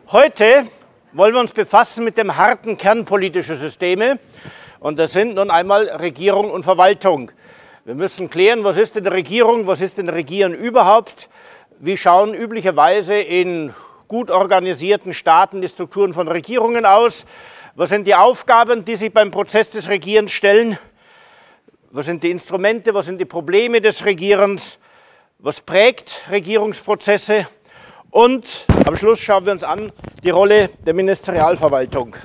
Heute wollen wir uns befassen mit dem harten Kern politischer Systeme. Und das sind nun einmal Regierung und Verwaltung. Wir müssen klären, was ist denn Regierung, was ist denn Regieren überhaupt? Wie schauen üblicherweise in gut organisierten Staaten die Strukturen von Regierungen aus? Was sind die Aufgaben, die sich beim Prozess des Regierens stellen? Was sind die Instrumente, was sind die Probleme des Regierens? Was prägt Regierungsprozesse? Und am Schluss schauen wir uns an die Rolle der Ministerialverwaltung.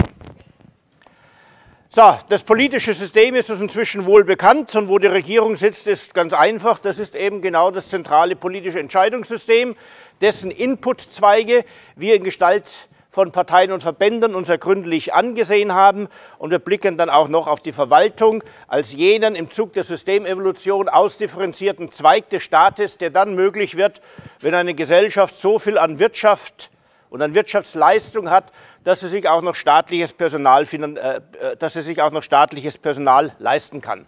So, das politische System ist uns inzwischen wohl bekannt und wo die Regierung sitzt, ist ganz einfach. Das ist eben genau das zentrale politische Entscheidungssystem, dessen Inputzweige wir in Gestalt von Parteien und Verbänden uns ja gründlich angesehen haben. Und wir blicken dann auch noch auf die Verwaltung als jenen im Zug der Systemevolution ausdifferenzierten Zweig des Staates, der dann möglich wird, wenn eine Gesellschaft so viel an Wirtschaft und an Wirtschaftsleistung hat, dass sie sich auch noch staatliches Personal leisten kann.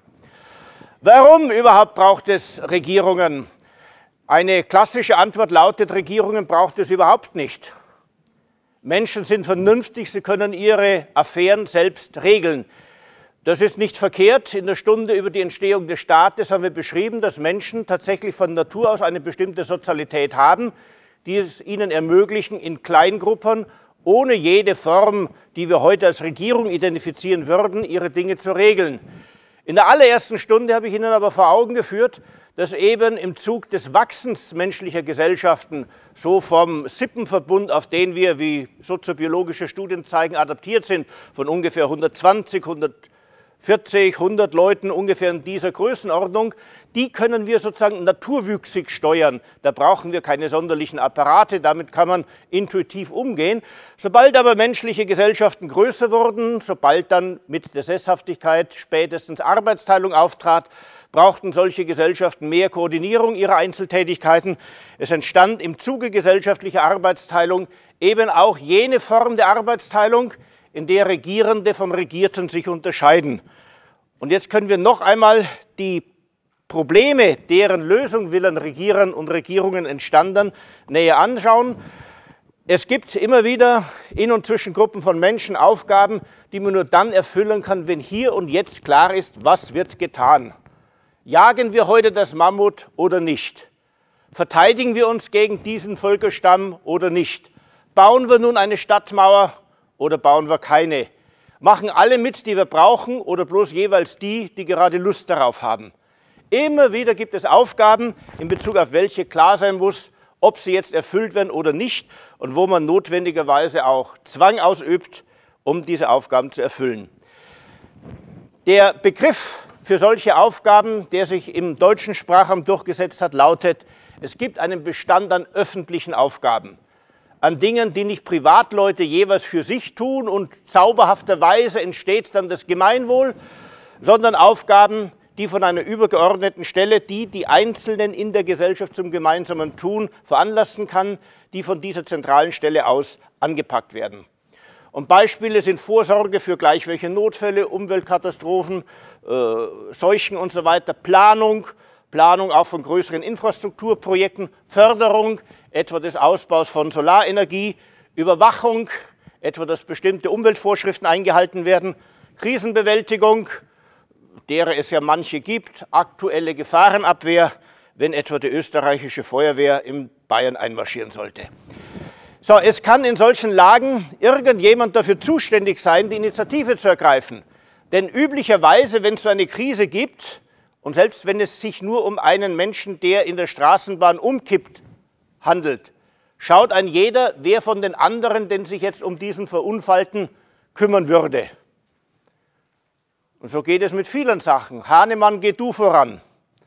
Warum überhaupt braucht es Regierungen? Eine klassische Antwort lautet, Regierungen braucht es überhaupt nicht. Menschen sind vernünftig, sie können ihre Affären selbst regeln. Das ist nicht verkehrt. In der Stunde über die Entstehung des Staates haben wir beschrieben, dass Menschen tatsächlich von Natur aus eine bestimmte Sozialität haben, die es ihnen ermöglichen, in Kleingruppen, ohne jede Form, die wir heute als Regierung identifizieren würden, ihre Dinge zu regeln. In der allerersten Stunde habe ich Ihnen aber vor Augen geführt, dass eben im Zug des Wachsens menschlicher Gesellschaften, so vom Sippenverbund, auf den wir, wie soziobiologische Studien zeigen, adaptiert sind, von ungefähr 120, 140, 100 Leuten ungefähr in dieser Größenordnung, die können wir sozusagen naturwüchsig steuern. Da brauchen wir keine sonderlichen Apparate, damit kann man intuitiv umgehen. Sobald aber menschliche Gesellschaften größer wurden, sobald dann mit der Sesshaftigkeit spätestens Arbeitsteilung auftrat, brauchten solche Gesellschaften mehr Koordinierung ihrer Einzeltätigkeiten. Es entstand im Zuge gesellschaftlicher Arbeitsteilung eben auch jene Form der Arbeitsteilung, in der Regierende von Regierten sich unterscheiden. Und jetzt können wir noch einmal die Probleme, deren Lösung willen Regieren und Regierungen entstanden, näher anschauen. Es gibt immer wieder in und zwischen Gruppen von Menschen Aufgaben, die man nur dann erfüllen kann, wenn hier und jetzt klar ist, was wird getan. Jagen wir heute das Mammut oder nicht? Verteidigen wir uns gegen diesen Völkerstamm oder nicht? Bauen wir nun eine Stadtmauer oder bauen wir keine? Machen alle mit, die wir brauchen, oder bloß jeweils die, die gerade Lust darauf haben? Immer wieder gibt es Aufgaben, in Bezug auf welche klar sein muss, ob sie jetzt erfüllt werden oder nicht und wo man notwendigerweise auch Zwang ausübt, um diese Aufgaben zu erfüllen. Der Begriff für solche Aufgaben, der sich im deutschen Sprachraum durchgesetzt hat, lautet, es gibt einen Bestand an öffentlichen Aufgaben, an Dingen, die nicht Privatleute jeweils für sich tun und zauberhafterweise entsteht dann das Gemeinwohl, sondern Aufgaben, die von einer übergeordneten Stelle, die die Einzelnen in der Gesellschaft zum gemeinsamen Tun veranlassen kann, die von dieser zentralen Stelle aus angepackt werden. Und Beispiele sind Vorsorge für gleich welche Notfälle, Umweltkatastrophen, Seuchen und so weiter, Planung auch von größeren Infrastrukturprojekten, Förderung, etwa des Ausbaus von Solarenergie, Überwachung, etwa dass bestimmte Umweltvorschriften eingehalten werden, Krisenbewältigung, derer es ja manche gibt, aktuelle Gefahrenabwehr, wenn etwa die österreichische Feuerwehr in Bayern einmarschieren sollte. So, es kann in solchen Lagen irgendjemand dafür zuständig sein, die Initiative zu ergreifen. Denn üblicherweise, wenn es so eine Krise gibt, und selbst wenn es sich nur um einen Menschen, der in der Straßenbahn umkippt, handelt, schaut ein jeder, wer von den anderen denn sich jetzt um diesen Verunfallten kümmern würde. Und so geht es mit vielen Sachen. Hahnemann, geh du voran.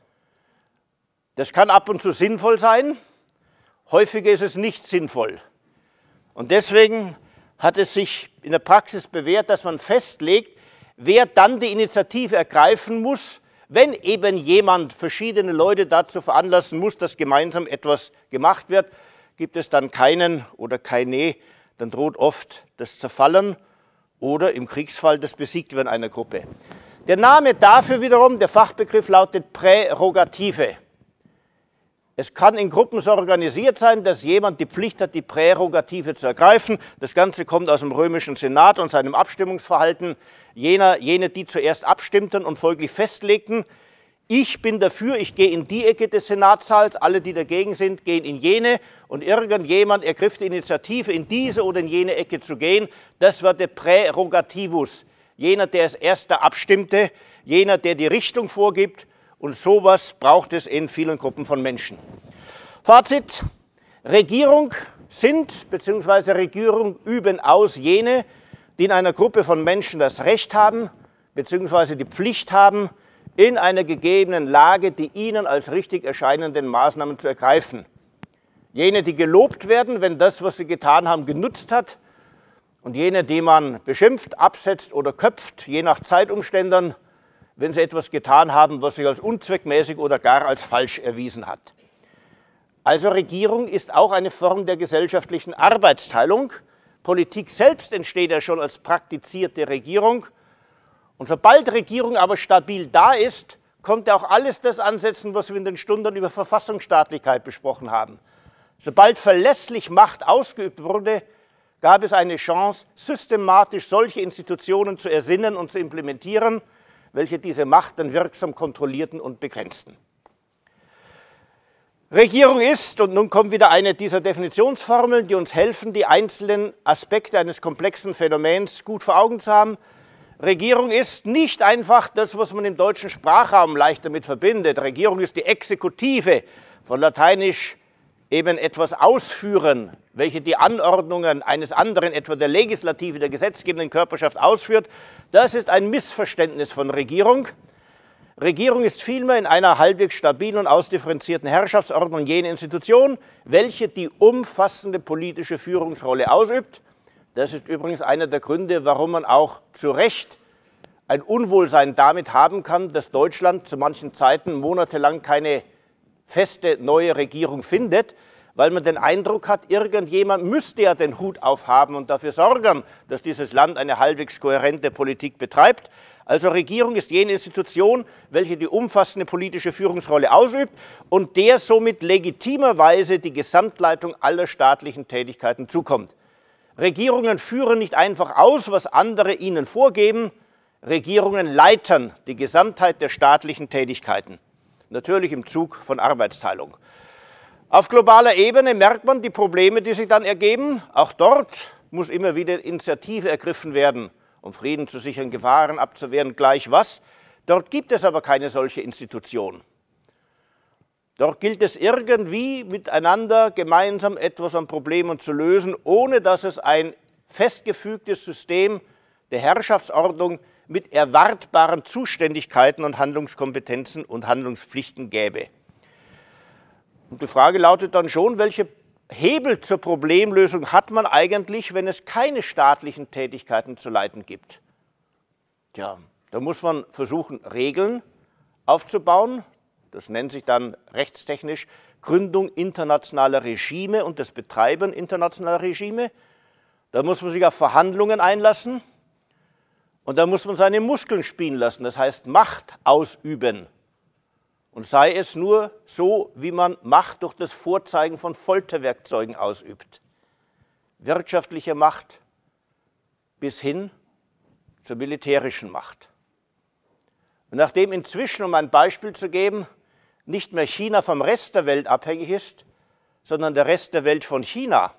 Das kann ab und zu sinnvoll sein, häufiger ist es nicht sinnvoll. Und deswegen hat es sich in der Praxis bewährt, dass man festlegt, wer dann die Initiative ergreifen muss, wenn eben jemand verschiedene Leute dazu veranlassen muss, dass gemeinsam etwas gemacht wird. Gibt es dann keinen oder keine, dann droht oft das Zerfallen oder im Kriegsfall das Besiegtwerden einer Gruppe. Der Name dafür wiederum, der Fachbegriff lautet Prärogative. Es kann in Gruppen so organisiert sein, dass jemand die Pflicht hat, die Prärogative zu ergreifen. Das Ganze kommt aus dem römischen Senat und seinem Abstimmungsverhalten. Jene, die zuerst abstimmten und folglich festlegten, ich bin dafür, ich gehe in die Ecke des Senatssaals, alle, die dagegen sind, gehen in jene und irgendjemand ergriff die Initiative, in diese oder in jene Ecke zu gehen. Das war der Prärogativus, jener, der als erster abstimmte, jener, der die Richtung vorgibt, und sowas braucht es in vielen Gruppen von Menschen. Fazit: Regierung sind bzw. Regierung üben aus jene, die in einer Gruppe von Menschen das Recht haben bzw. die Pflicht haben, in einer gegebenen Lage die ihnen als richtig erscheinenden Maßnahmen zu ergreifen. Jene, die gelobt werden, wenn das, was sie getan haben, genutzt hat, und jene, die man beschimpft, absetzt oder köpft, je nach Zeitumständen, wenn sie etwas getan haben, was sich als unzweckmäßig oder gar als falsch erwiesen hat. Also Regierung ist auch eine Form der gesellschaftlichen Arbeitsteilung. Politik selbst entsteht ja schon als praktizierte Regierung. Und sobald Regierung aber stabil da ist, kommt ja auch alles das ansetzen, was wir in den Stunden über Verfassungsstaatlichkeit besprochen haben. Sobald verlässlich Macht ausgeübt wurde, gab es eine Chance, systematisch solche Institutionen zu ersinnen und zu implementieren, welche diese Macht dann wirksam kontrollierten und begrenzten. Regierung ist, und nun kommt wieder eine dieser Definitionsformeln, die uns helfen, die einzelnen Aspekte eines komplexen Phänomens gut vor Augen zu haben. Regierung ist nicht einfach das, was man im deutschen Sprachraum leicht damit verbindet. Regierung ist die Exekutive, von lateinisch eben etwas ausführen, welche die Anordnungen eines anderen, etwa der Legislative, der gesetzgebenden Körperschaft ausführt. Das ist ein Missverständnis von Regierung. Regierung ist vielmehr in einer halbwegs stabilen und ausdifferenzierten Herrschaftsordnung jene Institution, welche die umfassende politische Führungsrolle ausübt. Das ist übrigens einer der Gründe, warum man auch zu Recht ein Unwohlsein damit haben kann, dass Deutschland zu manchen Zeiten monatelang keine feste neue Regierung findet, weil man den Eindruck hat, irgendjemand müsste ja den Hut aufhaben und dafür sorgen, dass dieses Land eine halbwegs kohärente Politik betreibt. Also Regierung ist jene Institution, welche die umfassende politische Führungsrolle ausübt und der somit legitimerweise die Gesamtleitung aller staatlichen Tätigkeiten zukommt. Regierungen führen nicht einfach aus, was andere ihnen vorgeben. Regierungen leiten die Gesamtheit der staatlichen Tätigkeiten. Natürlich im Zug von Arbeitsteilung. Auf globaler Ebene merkt man die Probleme, die sich dann ergeben. Auch dort muss immer wieder Initiative ergriffen werden, um Frieden zu sichern, Gefahren abzuwehren, gleich was. Dort gibt es aber keine solche Institution. Dort gilt es irgendwie miteinander gemeinsam etwas an Problemen zu lösen, ohne dass es ein festgefügtes System der Herrschaftsordnung mit erwartbaren Zuständigkeiten und Handlungskompetenzen und Handlungspflichten gäbe. Und die Frage lautet dann schon, welche Hebel zur Problemlösung hat man eigentlich, wenn es keine staatlichen Tätigkeiten zu leiten gibt? Tja, da muss man versuchen, Regeln aufzubauen. Das nennt sich dann rechtstechnisch Gründung internationaler Regime und das Betreiben internationaler Regime. Da muss man sich auf Verhandlungen einlassen und da muss man seine Muskeln spielen lassen, das heißt Macht ausüben. Und sei es nur so, wie man Macht durch das Vorzeigen von Folterwerkzeugen ausübt. Wirtschaftliche Macht bis hin zur militärischen Macht. Und nachdem inzwischen, um ein Beispiel zu geben, nicht mehr China vom Rest der Welt abhängig ist, sondern der Rest der Welt von China,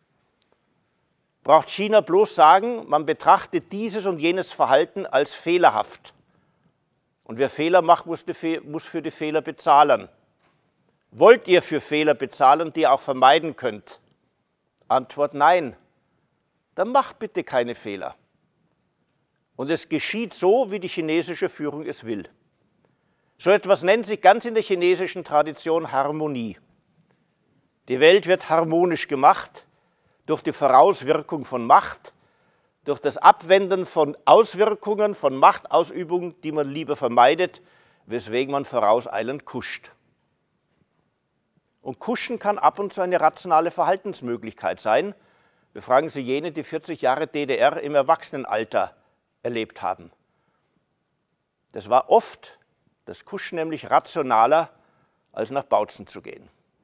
braucht China bloß sagen, man betrachtet dieses und jenes Verhalten als fehlerhaft. Und wer Fehler macht, muss für die Fehler bezahlen. Wollt ihr für Fehler bezahlen, die ihr auch vermeiden könnt? Antwort nein. Dann macht bitte keine Fehler. Und es geschieht so, wie die chinesische Führung es will. So etwas nennt sich ganz in der chinesischen Tradition Harmonie. Die Welt wird harmonisch gemacht durch die Vorauswirkung von Macht, durch das Abwenden von Auswirkungen, von Machtausübung, die man lieber vermeidet, weswegen man vorauseilend kuscht. Und kuschen kann ab und zu eine rationale Verhaltensmöglichkeit sein. Befragen Sie jene, die 40 Jahre DDR im Erwachsenenalter erlebt haben. Das war oft das Kuschen nämlich rationaler, als nach Bautzen zu gehen.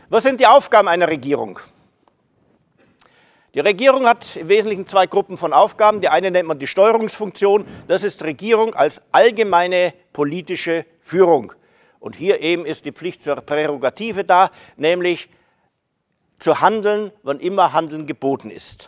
Was sind die Aufgaben einer Regierung? Die Regierung hat im Wesentlichen zwei Gruppen von Aufgaben. Die eine nennt man die Steuerungsfunktion. Das ist Regierung als allgemeine politische Führung. Und hier eben ist die Pflicht zur Prärogative da, nämlich zu handeln, wann immer Handeln geboten ist.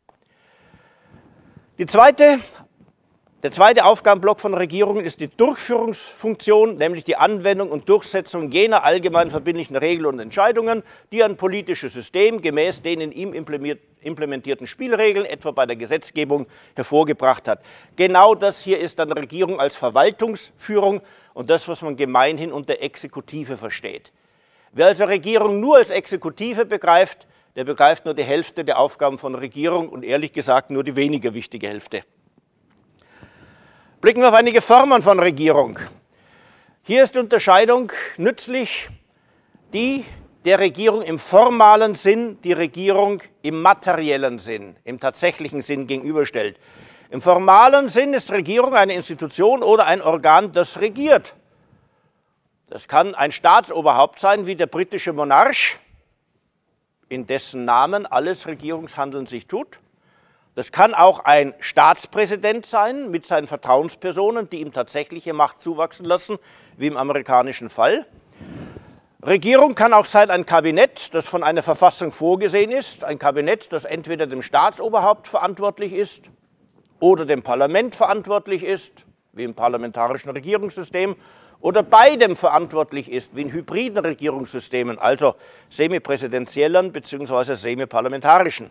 Der zweite Aufgabenblock von Regierungen ist die Durchführungsfunktion, nämlich die Anwendung und Durchsetzung jener allgemein verbindlichen Regeln und Entscheidungen, die ein politisches System gemäß den in ihm implementierten Spielregeln, etwa bei der Gesetzgebung, hervorgebracht hat. Genau das hier ist dann Regierung als Verwaltungsführung und das, was man gemeinhin unter Exekutive versteht. Wer also Regierung nur als Exekutive begreift, der begreift nur die Hälfte der Aufgaben von Regierung und ehrlich gesagt nur die weniger wichtige Hälfte. Blicken wir auf einige Formen von Regierung. Hier ist die Unterscheidung nützlich, die der Regierung im formalen Sinn die Regierung im materiellen Sinn, im tatsächlichen Sinn gegenüberstellt. Im formalen Sinn ist Regierung eine Institution oder ein Organ, das regiert. Das kann ein Staatsoberhaupt sein, wie der britische Monarch, in dessen Namen alles Regierungshandeln sich tut. Das kann auch ein Staatspräsident sein mit seinen Vertrauenspersonen, die ihm tatsächliche Macht zuwachsen lassen, wie im amerikanischen Fall. Regierung kann auch sein ein Kabinett, das von einer Verfassung vorgesehen ist, ein Kabinett, das entweder dem Staatsoberhaupt verantwortlich ist oder dem Parlament verantwortlich ist, wie im parlamentarischen Regierungssystem, oder beidem verantwortlich ist, wie in hybriden Regierungssystemen, also semipräsidentiellen bzw. semiparlamentarischen.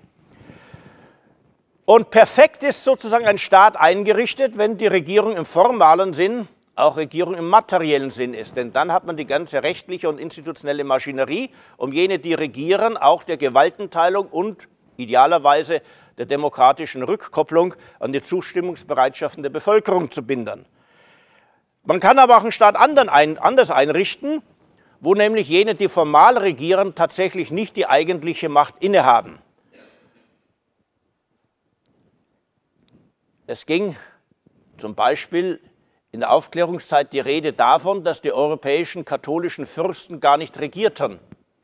Und perfekt ist sozusagen ein Staat eingerichtet, wenn die Regierung im formalen Sinn auch Regierung im materiellen Sinn ist. Denn dann hat man die ganze rechtliche und institutionelle Maschinerie, um jene, die regieren, auch der Gewaltenteilung und idealerweise der demokratischen Rückkopplung an die Zustimmungsbereitschaften der Bevölkerung zu binden. Man kann aber auch einen Staat anders einrichten, wo nämlich jene, die formal regieren, tatsächlich nicht die eigentliche Macht innehaben. Es ging zum Beispiel in der Aufklärungszeit die Rede davon, dass die europäischen katholischen Fürsten gar nicht regierten.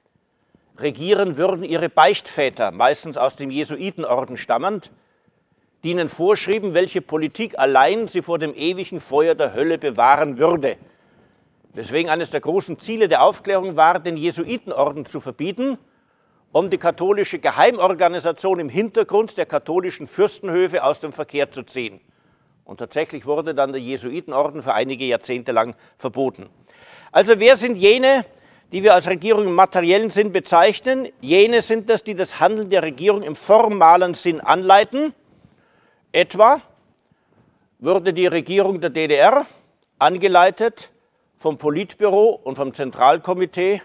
Regieren würden ihre Beichtväter, meistens aus dem Jesuitenorden stammend, die ihnen vorschrieben, welche Politik allein sie vor dem ewigen Feuer der Hölle bewahren würde. Deswegen eines der großen Ziele der Aufklärung war, den Jesuitenorden zu verbieten, um die katholische Geheimorganisation im Hintergrund der katholischen Fürstenhöfe aus dem Verkehr zu ziehen. Und tatsächlich wurde dann der Jesuitenorden für einige Jahrzehnte lang verboten. Also wer sind jene, die wir als Regierung im materiellen Sinn bezeichnen? Jene sind das, die das Handeln der Regierung im formalen Sinn anleiten. Etwa wurde die Regierung der DDR angeleitet vom Politbüro und vom Zentralkomitee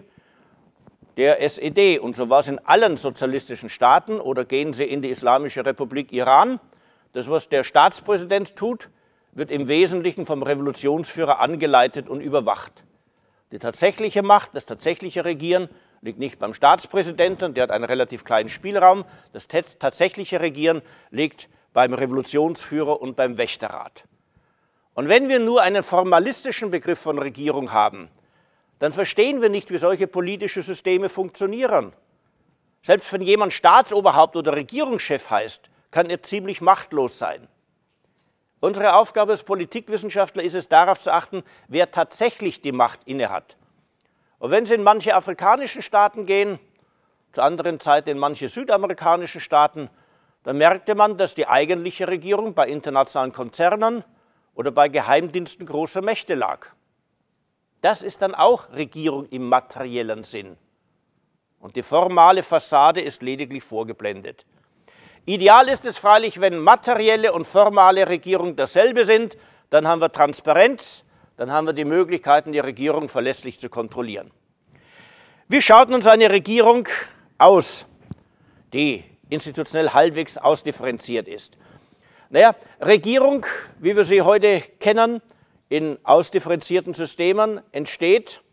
der SED. Und so war es in allen sozialistischen Staaten, oder gehen Sie in die Islamische Republik Iran. Das, was der Staatspräsident tut, wird im Wesentlichen vom Revolutionsführer angeleitet und überwacht. Die tatsächliche Macht, das tatsächliche Regieren liegt nicht beim Staatspräsidenten, der hat einen relativ kleinen Spielraum. Das tatsächliche Regieren liegt beim Revolutionsführer und beim Wächterrat. Und wenn wir nur einen formalistischen Begriff von Regierung haben, dann verstehen wir nicht, wie solche politische Systeme funktionieren. Selbst wenn jemand Staatsoberhaupt oder Regierungschef heißt, kann er ziemlich machtlos sein. Unsere Aufgabe als Politikwissenschaftler ist es, darauf zu achten, wer tatsächlich die Macht innehat. Und wenn Sie in manche afrikanischen Staaten gehen, zu anderen Zeiten in manche südamerikanischen Staaten, dann merkte man, dass die eigentliche Regierung bei internationalen Konzernen oder bei Geheimdiensten großer Mächte lag. Das ist dann auch Regierung im materiellen Sinn. Und die formale Fassade ist lediglich vorgeblendet. Ideal ist es freilich, wenn materielle und formale Regierung dasselbe sind, dann haben wir Transparenz, dann haben wir die Möglichkeiten, die Regierung verlässlich zu kontrollieren. Wie schaut nun so eine Regierung aus, die institutionell halbwegs ausdifferenziert ist? Naja, Regierung, wie wir sie heute kennen, in ausdifferenzierten Systemen, entsteht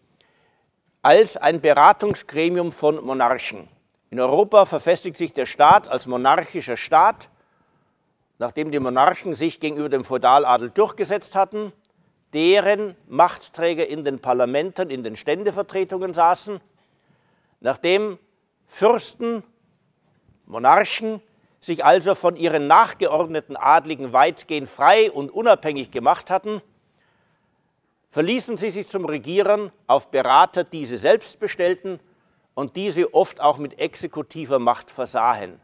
als ein Beratungsgremium von Monarchen. In Europa verfestigt sich der Staat als monarchischer Staat, nachdem die Monarchen sich gegenüber dem Feudaladel durchgesetzt hatten, deren Machtträger in den Parlamenten, in den Ständevertretungen saßen. Nachdem Fürsten, Monarchen sich also von ihren nachgeordneten Adligen weitgehend frei und unabhängig gemacht hatten, verließen sie sich zum Regieren auf Berater, die sie selbst bestellten und die sie oft auch mit exekutiver Macht versahen.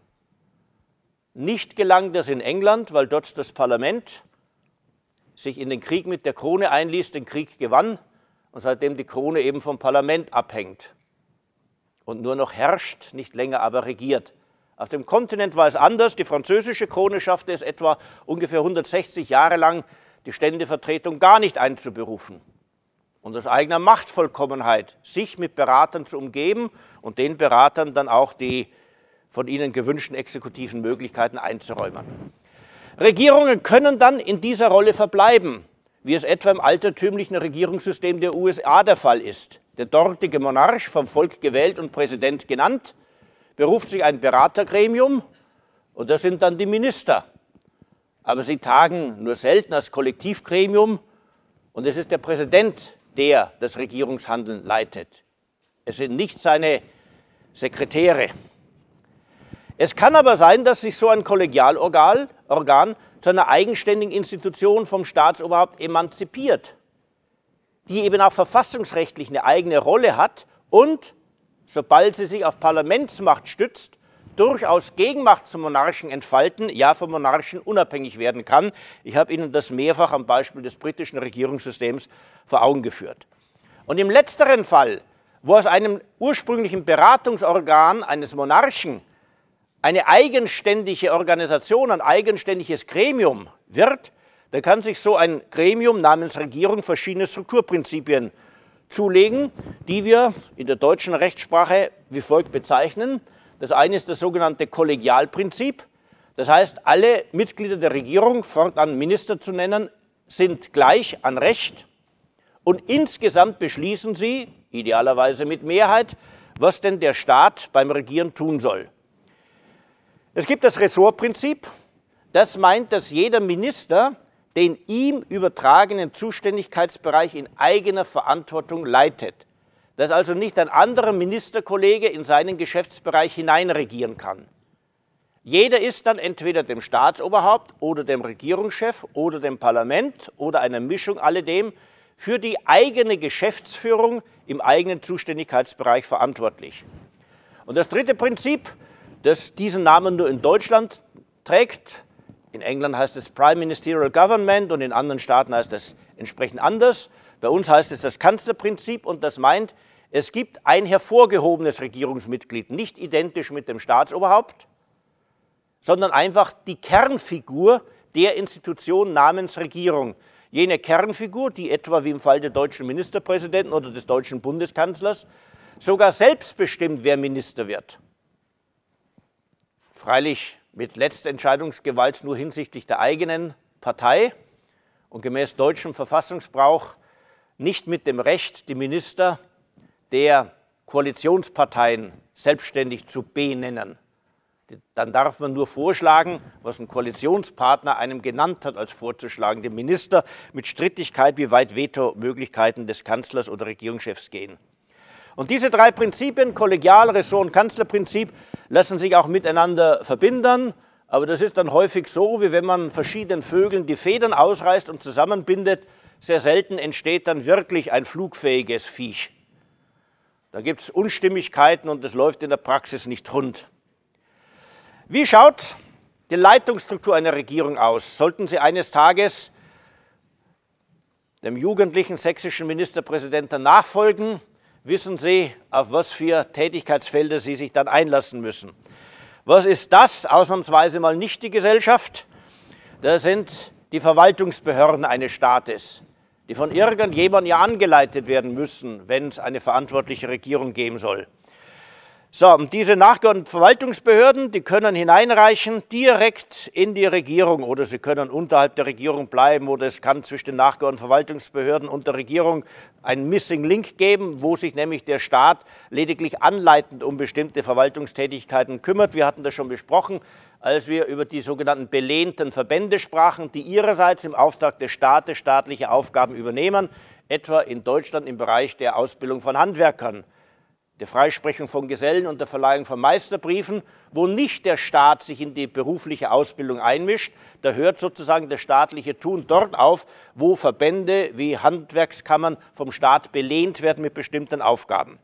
Nicht gelang das in England, weil dort das Parlament sich in den Krieg mit der Krone einließ, den Krieg gewann und seitdem die Krone eben vom Parlament abhängt und nur noch herrscht, nicht länger aber regiert. Auf dem Kontinent war es anders. Die französische Krone schaffte es etwa ungefähr 160 Jahre lang, die Ständevertretung gar nicht einzuberufen und aus eigener Machtvollkommenheit sich mit Beratern zu umgeben und den Beratern dann auch die von ihnen gewünschten exekutiven Möglichkeiten einzuräumen. Regierungen können dann in dieser Rolle verbleiben, wie es etwa im altertümlichen Regierungssystem der USA der Fall ist. Der dortige Monarch, vom Volk gewählt und Präsident genannt, beruft sich ein Beratergremium und das sind dann die Minister. Aber sie tagen nur selten als Kollektivgremium und es ist der Präsident, der das Regierungshandeln leitet. Es sind nicht seine Sekretäre. Es kann aber sein, dass sich so ein Kollegialorgan zu einer eigenständigen Institution vom Staatsoberhaupt emanzipiert, die eben auch verfassungsrechtlich eine eigene Rolle hat und, sobald sie sich auf Parlamentsmacht stützt, durchaus Gegenmacht zum Monarchen entfalten, ja vom Monarchen unabhängig werden kann. Ich habe Ihnen das mehrfach am Beispiel des britischen Regierungssystems vor Augen geführt. Und im letzteren Fall, wo aus einem ursprünglichen Beratungsorgan eines Monarchen eine eigenständige Organisation, ein eigenständiges Gremium wird, da kann sich so ein Gremium namens Regierung verschiedene Strukturprinzipien zulegen, die wir in der deutschen Rechtssprache wie folgt bezeichnen. Das eine ist das sogenannte Kollegialprinzip. Das heißt, alle Mitglieder der Regierung, fortan Minister zu nennen, sind gleich an Recht und insgesamt beschließen sie, idealerweise mit Mehrheit, was denn der Staat beim Regieren tun soll. Es gibt das Ressortprinzip. Das meint, dass jeder Minister den ihm übertragenen Zuständigkeitsbereich in eigener Verantwortung leitet. Dass also nicht ein anderer Ministerkollege in seinen Geschäftsbereich hineinregieren kann. Jeder ist dann entweder dem Staatsoberhaupt oder dem Regierungschef oder dem Parlament oder einer Mischung alledem für die eigene Geschäftsführung im eigenen Zuständigkeitsbereich verantwortlich. Und das dritte Prinzip, das diesen Namen nur in Deutschland trägt, in England heißt es Prime Ministerial Government und in anderen Staaten heißt es entsprechend anders. Bei uns heißt es das Kanzlerprinzip und das meint, es gibt ein hervorgehobenes Regierungsmitglied, nicht identisch mit dem Staatsoberhaupt, sondern einfach die Kernfigur der Institution namens Regierung. Jene Kernfigur, die etwa wie im Fall der deutschen Ministerpräsidenten oder des deutschen Bundeskanzlers sogar selbst bestimmt, wer Minister wird. Freilich mit letzter Entscheidungsgewalt nur hinsichtlich der eigenen Partei und gemäß deutschem Verfassungsbrauch nicht mit dem Recht, die Minister der Koalitionsparteien selbstständig zu benennen. Dann darf man nur vorschlagen, was ein Koalitionspartner einem genannt hat, als vorzuschlagen, dem Minister mit Strittigkeit, wie weit Vetomöglichkeiten des Kanzlers oder Regierungschefs gehen. Und diese drei Prinzipien, Kollegial-, Ressort- und Kanzlerprinzip, lassen sich auch miteinander verbinden. Aber das ist dann häufig so, wie wenn man verschiedenen Vögeln die Federn ausreißt und zusammenbindet. Sehr selten entsteht dann wirklich ein flugfähiges Viech. Da gibt es Unstimmigkeiten und es läuft in der Praxis nicht rund. Wie schaut die Leitungsstruktur einer Regierung aus? Sollten Sie eines Tages dem jugendlichen sächsischen Ministerpräsidenten nachfolgen, wissen Sie, auf was für Tätigkeitsfelder Sie sich dann einlassen müssen. Was ist das? Ausnahmsweise mal nicht die Gesellschaft. Das sind die Verwaltungsbehörden eines Staates, die von irgendjemandem ja angeleitet werden müssen, wenn es eine verantwortliche Regierung geben soll. So, und diese nachgeordneten Verwaltungsbehörden, die können hineinreichen direkt in die Regierung oder sie können unterhalb der Regierung bleiben oder es kann zwischen den nachgeordneten Verwaltungsbehörden und der Regierung einen Missing Link geben, wo sich nämlich der Staat lediglich anleitend um bestimmte Verwaltungstätigkeiten kümmert. Wir hatten das schon besprochen, als wir über die sogenannten belehnten Verbände sprachen, die ihrerseits im Auftrag des Staates staatliche Aufgaben übernehmen, etwa in Deutschland im Bereich der Ausbildung von Handwerkern. der Freisprechung von Gesellen und der Verleihung von Meisterbriefen, wo nicht der Staat sich in die berufliche Ausbildung einmischt. Da hört sozusagen das staatliche Tun dort auf, wo Verbände wie Handwerkskammern vom Staat belehnt werden mit bestimmten Aufgaben.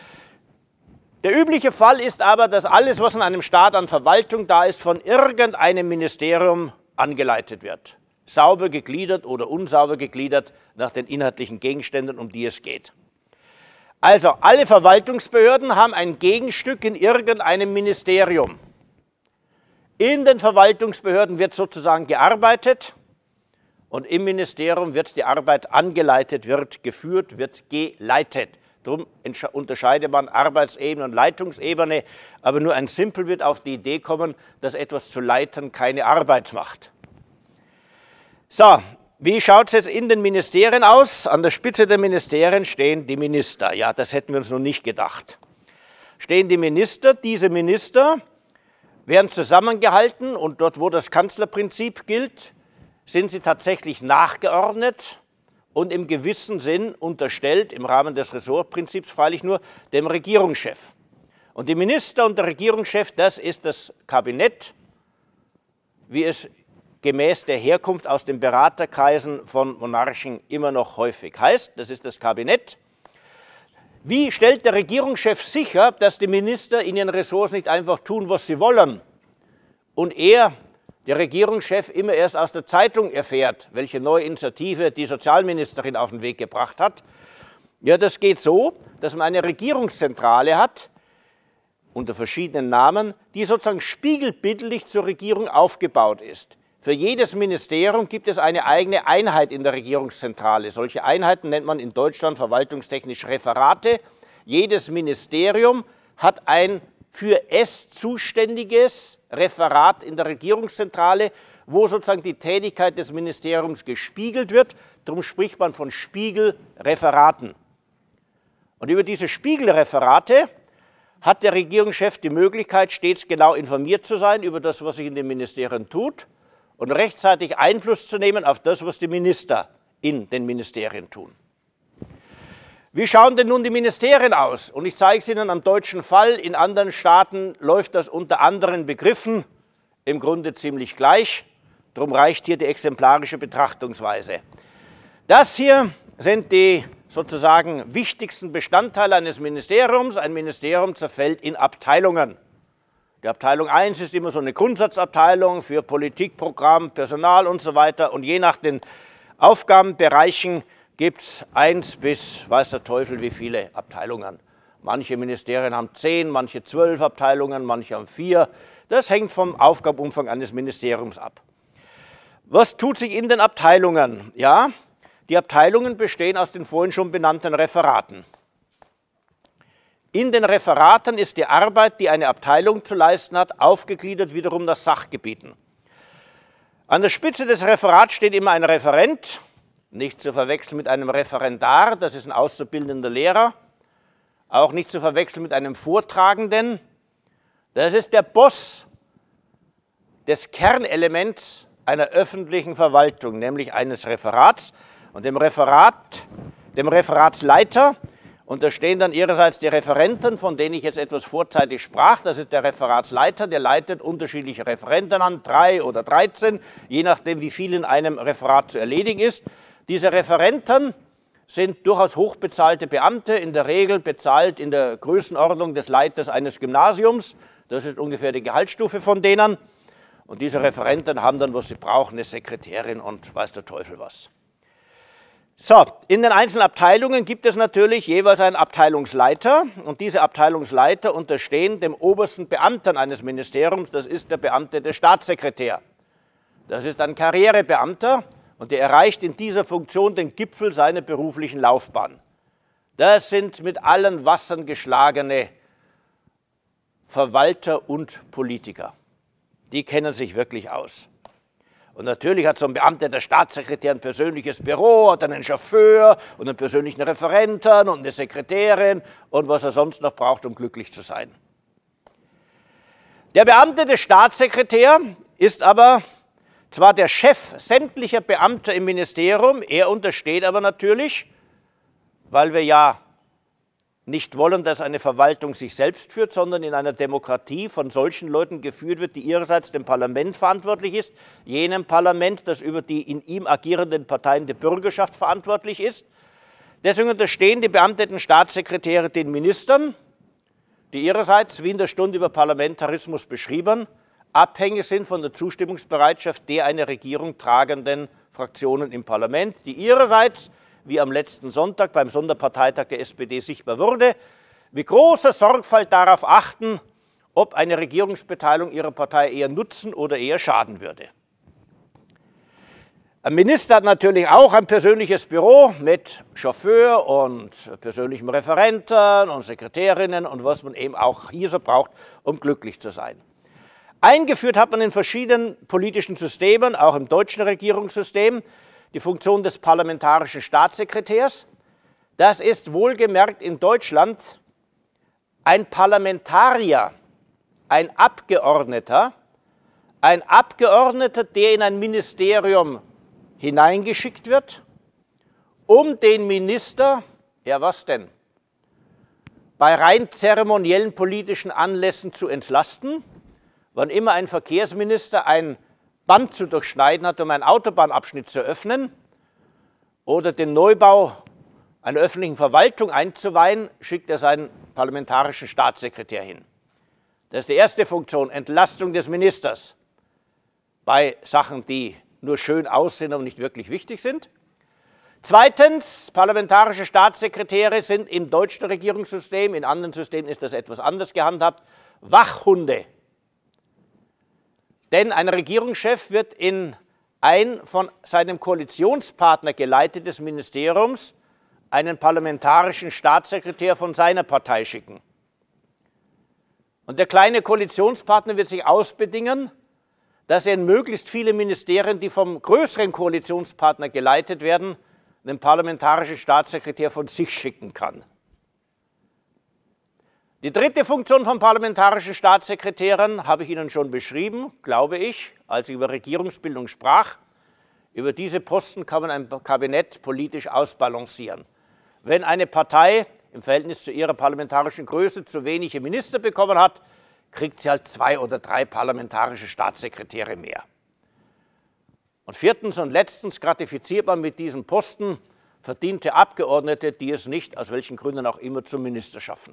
Der übliche Fall ist aber, dass alles, was in einem Staat an Verwaltung da ist, von irgendeinem Ministerium angeleitet wird. Sauber gegliedert oder unsauber gegliedert nach den inhaltlichen Gegenständen, um die es geht. Also alle Verwaltungsbehörden haben ein Gegenstück in irgendeinem Ministerium. In den Verwaltungsbehörden wird sozusagen gearbeitet und im Ministerium wird die Arbeit angeleitet, wird geführt, wird geleitet. Darum unterscheidet man Arbeitsebene und Leitungsebene, aber nur ein Simpel wird auf die Idee kommen, dass etwas zu leiten keine Arbeit macht. So. Wie schaut es jetzt in den Ministerien aus? An der Spitze der Ministerien stehen die Minister. Ja, das hätten wir uns noch nicht gedacht. Stehen die Minister. Diese Minister werden zusammengehalten und dort, wo das Kanzlerprinzip gilt, sind sie tatsächlich nachgeordnet und im gewissen Sinn unterstellt, im Rahmen des Ressortprinzips freilich nur, dem Regierungschef. Und die Minister und der Regierungschef, das ist das Kabinett, wie es gemäß der Herkunft aus den Beraterkreisen von Monarchen immer noch häufig heißt. Das ist das Kabinett. Wie stellt der Regierungschef sicher, dass die Minister in ihren Ressorts nicht einfach tun, was sie wollen und er, der Regierungschef, immer erst aus der Zeitung erfährt, welche neue Initiative die Sozialministerin auf den Weg gebracht hat? Ja, das geht so, dass man eine Regierungszentrale hat, unter verschiedenen Namen, die sozusagen spiegelbildlich zur Regierung aufgebaut ist. Für jedes Ministerium gibt es eine eigene Einheit in der Regierungszentrale. Solche Einheiten nennt man in Deutschland verwaltungstechnisch Referate. Jedes Ministerium hat ein für es zuständiges Referat in der Regierungszentrale, wo sozusagen die Tätigkeit des Ministeriums gespiegelt wird. Darum spricht man von Spiegelreferaten. Und über diese Spiegelreferate hat der Regierungschef die Möglichkeit, stets genau informiert zu sein über das, was sich in den Ministerien tut, und rechtzeitig Einfluss zu nehmen auf das, was die Minister in den Ministerien tun. Wie schauen denn nun die Ministerien aus? Und ich zeige es Ihnen am deutschen Fall. In anderen Staaten läuft das unter anderen Begriffen im Grunde ziemlich gleich. Darum reicht hier die exemplarische Betrachtungsweise. Das hier sind die sozusagen wichtigsten Bestandteile eines Ministeriums. Ein Ministerium zerfällt in Abteilungen. Die Abteilung 1 ist immer so eine Grundsatzabteilung für Politik, Programm, Personal und so weiter. Und je nach den Aufgabenbereichen gibt es 1 bis, weiß der Teufel, wie viele Abteilungen. Manche Ministerien haben 10, manche 12 Abteilungen, manche haben 4. Das hängt vom Aufgabenumfang eines Ministeriums ab. Was tut sich in den Abteilungen? Ja, die Abteilungen bestehen aus den vorhin schon benannten Referaten. In den Referaten ist die Arbeit, die eine Abteilung zu leisten hat, aufgegliedert wiederum nach Sachgebieten. An der Spitze des Referats steht immer ein Referent, nicht zu verwechseln mit einem Referendar, das ist ein auszubildender Lehrer, auch nicht zu verwechseln mit einem Vortragenden. Das ist der Boss des Kernelements einer öffentlichen Verwaltung, nämlich eines Referats. Und dem Referatsleiter unterstehen dann ihrerseits die Referenten, von denen ich jetzt etwas vorzeitig sprach. Das ist der Referatsleiter, der leitet unterschiedliche Referenten an, 3 oder 13, je nachdem, wie viel in einem Referat zu erledigen ist. Diese Referenten sind durchaus hochbezahlte Beamte, in der Regel bezahlt in der Größenordnung des Leiters eines Gymnasiums. Das ist ungefähr die Gehaltsstufe von denen. Und diese Referenten haben dann, was sie brauchen, eine Sekretärin und weiß der Teufel was. So, in den einzelnen Abteilungen gibt es natürlich jeweils einen Abteilungsleiter und diese Abteilungsleiter unterstehen dem obersten Beamten eines Ministeriums, das ist der Beamte der Staatssekretär. Das ist ein Karrierebeamter und der erreicht in dieser Funktion den Gipfel seiner beruflichen Laufbahn. Das sind mit allen Wassern geschlagene Verwalter und Politiker. Die kennen sich wirklich aus. Und natürlich hat so ein Beamter, der Staatssekretär, ein persönliches Büro, hat einen Chauffeur und einen persönlichen Referenten und eine Sekretärin und was er sonst noch braucht, um glücklich zu sein. Der Beamte des Staatssekretärs ist aber zwar der Chef sämtlicher Beamter im Ministerium, er untersteht aber natürlich, weil wir ja nicht wollen, dass eine Verwaltung sich selbst führt, sondern in einer Demokratie von solchen Leuten geführt wird, die ihrerseits dem Parlament verantwortlich ist, jenem Parlament, das über die in ihm agierenden Parteien der Bürgerschaft verantwortlich ist. Deswegen unterstehen die beamteten Staatssekretäre den Ministern, die ihrerseits, wie in der Stunde über Parlamentarismus beschrieben, abhängig sind von der Zustimmungsbereitschaft der eine Regierung tragenden Fraktionen im Parlament, die ihrerseits, wie am letzten Sonntag beim Sonderparteitag der SPD sichtbar wurde, mit großer Sorgfalt darauf achten, ob eine Regierungsbeteiligung ihrer Partei eher nutzen oder eher schaden würde. Ein Minister hat natürlich auch ein persönliches Büro mit Chauffeur und persönlichem Referenten und Sekretärinnen und was man eben auch hier so braucht, um glücklich zu sein. Eingeführt hat man in verschiedenen politischen Systemen, auch im deutschen Regierungssystem, die Funktion des parlamentarischen Staatssekretärs. Das ist wohlgemerkt in Deutschland ein Parlamentarier, ein Abgeordneter, der in ein Ministerium hineingeschickt wird, um den Minister, ja was denn, bei rein zeremoniellen politischen Anlässen zu entlasten. Wann immer ein Verkehrsminister ein Band zu durchschneiden hat, um einen Autobahnabschnitt zu öffnen oder den Neubau einer öffentlichen Verwaltung einzuweihen, schickt er seinen parlamentarischen Staatssekretär hin. Das ist die erste Funktion, Entlastung des Ministers bei Sachen, die nur schön aussehen, aber nicht wirklich wichtig sind. Zweitens, parlamentarische Staatssekretäre sind im deutschen Regierungssystem, in anderen Systemen ist das etwas anders gehandhabt, Wachhunde. Denn ein Regierungschef wird in ein von seinem Koalitionspartner geleitetes Ministeriums einen parlamentarischen Staatssekretär von seiner Partei schicken. Und der kleine Koalitionspartner wird sich ausbedingen, dass er in möglichst viele Ministerien, die vom größeren Koalitionspartner geleitet werden, einen parlamentarischen Staatssekretär von sich schicken kann. Die dritte Funktion von parlamentarischen Staatssekretären habe ich Ihnen schon beschrieben, glaube ich, als ich über Regierungsbildung sprach. Über diese Posten kann man ein Kabinett politisch ausbalancieren. Wenn eine Partei im Verhältnis zu ihrer parlamentarischen Größe zu wenige Minister bekommen hat, kriegt sie halt 2 oder 3 parlamentarische Staatssekretäre mehr. Und viertens und letztens gratifiziert man mit diesem Posten verdiente Abgeordnete, die es nicht, aus welchen Gründen auch immer, zum Minister schaffen.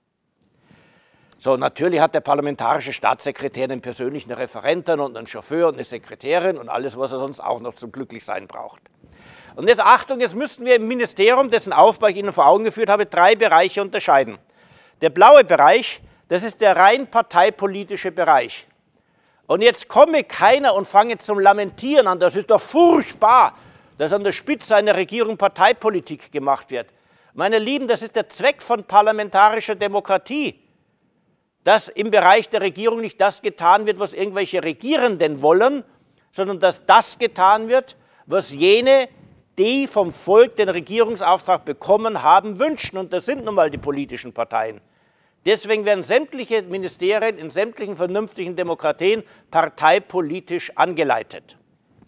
So, natürlich hat der parlamentarische Staatssekretär einen persönlichen Referenten und einen Chauffeur und eine Sekretärin und alles, was er sonst auch noch zum Glücklichsein braucht. Und jetzt Achtung, jetzt müssten wir im Ministerium, dessen Aufbau ich Ihnen vor Augen geführt habe, 3 Bereiche unterscheiden. Der blaue Bereich, das ist der rein parteipolitische Bereich. Und jetzt komme keiner und fange zum Lamentieren an, das ist doch furchtbar, dass an der Spitze einer Regierung Parteipolitik gemacht wird. Meine Lieben, das ist der Zweck von parlamentarischer Demokratie, dass im Bereich der Regierung nicht das getan wird, was irgendwelche Regierenden wollen, sondern dass das getan wird, was jene, die vom Volk den Regierungsauftrag bekommen haben, wünschen. Und das sind nun mal die politischen Parteien. Deswegen werden sämtliche Ministerien in sämtlichen vernünftigen Demokratien parteipolitisch angeleitet.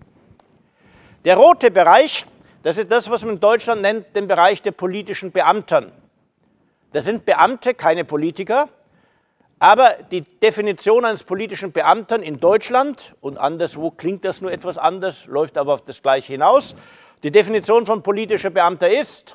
Der rote Bereich, das ist das, was man in Deutschland nennt, den Bereich der politischen Beamten. Das sind Beamte, keine Politiker. Aber die Definition eines politischen Beamten in Deutschland, und anderswo klingt das nur etwas anders, läuft aber auf das Gleiche hinaus, die Definition von politischer Beamter ist,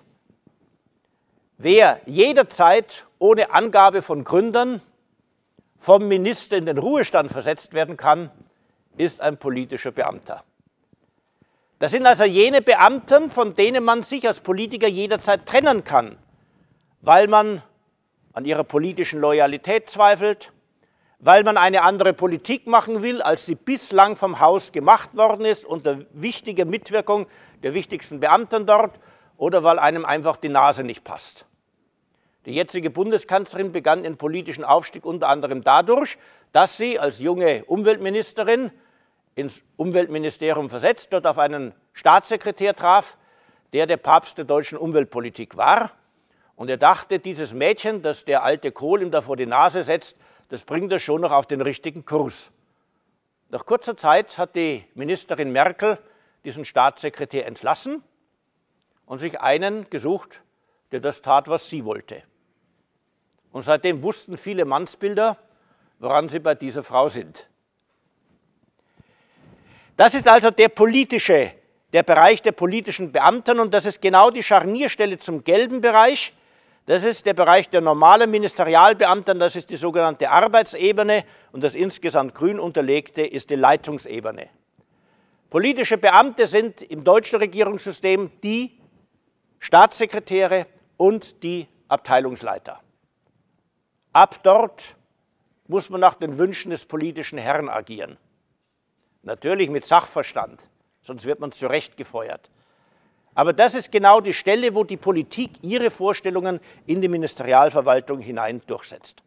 wer jederzeit ohne Angabe von Gründen vom Minister in den Ruhestand versetzt werden kann, ist ein politischer Beamter. Das sind also jene Beamten, von denen man sich als Politiker jederzeit trennen kann, weil man an ihrer politischen Loyalität zweifelt, weil man eine andere Politik machen will, als sie bislang vom Haus gemacht worden ist, unter wichtiger Mitwirkung der wichtigsten Beamten dort, oder weil einem einfach die Nase nicht passt. Die jetzige Bundeskanzlerin begann ihren politischen Aufstieg unter anderem dadurch, dass sie als junge Umweltministerin ins Umweltministerium versetzt, dort auf einen Staatssekretär traf, der Papst der deutschen Umweltpolitik war. Und er dachte, dieses Mädchen, das der alte Kohl ihm da vor die Nase setzt, das bringt er schon noch auf den richtigen Kurs. Nach kurzer Zeit hat die Ministerin Merkel diesen Staatssekretär entlassen und sich einen gesucht, der das tat, was sie wollte. Und seitdem wussten viele Mannsbilder, woran sie bei dieser Frau sind. Das ist also der Bereich der politischen Beamten und das ist genau die Scharnierstelle zum gelben Bereich. Das ist der Bereich der normalen Ministerialbeamten, das ist die sogenannte Arbeitsebene und das insgesamt grün unterlegte ist die Leitungsebene. Politische Beamte sind im deutschen Regierungssystem die Staatssekretäre und die Abteilungsleiter. Ab dort muss man nach den Wünschen des politischen Herrn agieren. Natürlich mit Sachverstand, sonst wird man zurechtgefeuert. Aber das ist genau die Stelle, wo die Politik ihre Vorstellungen in die Ministerialverwaltung hinein durchsetzt.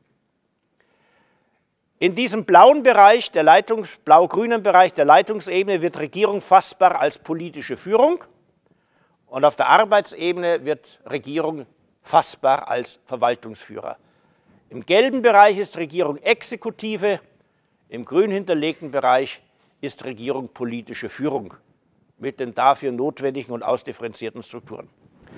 In diesem blauen Bereich, blau-grünen Bereich der Leitungsebene wird Regierung fassbar als politische Führung und auf der Arbeitsebene wird Regierung fassbar als Verwaltungsführer. Im gelben Bereich ist Regierung Exekutive, im grün hinterlegten Bereich ist Regierung politische Führung mit den dafür notwendigen und ausdifferenzierten Strukturen.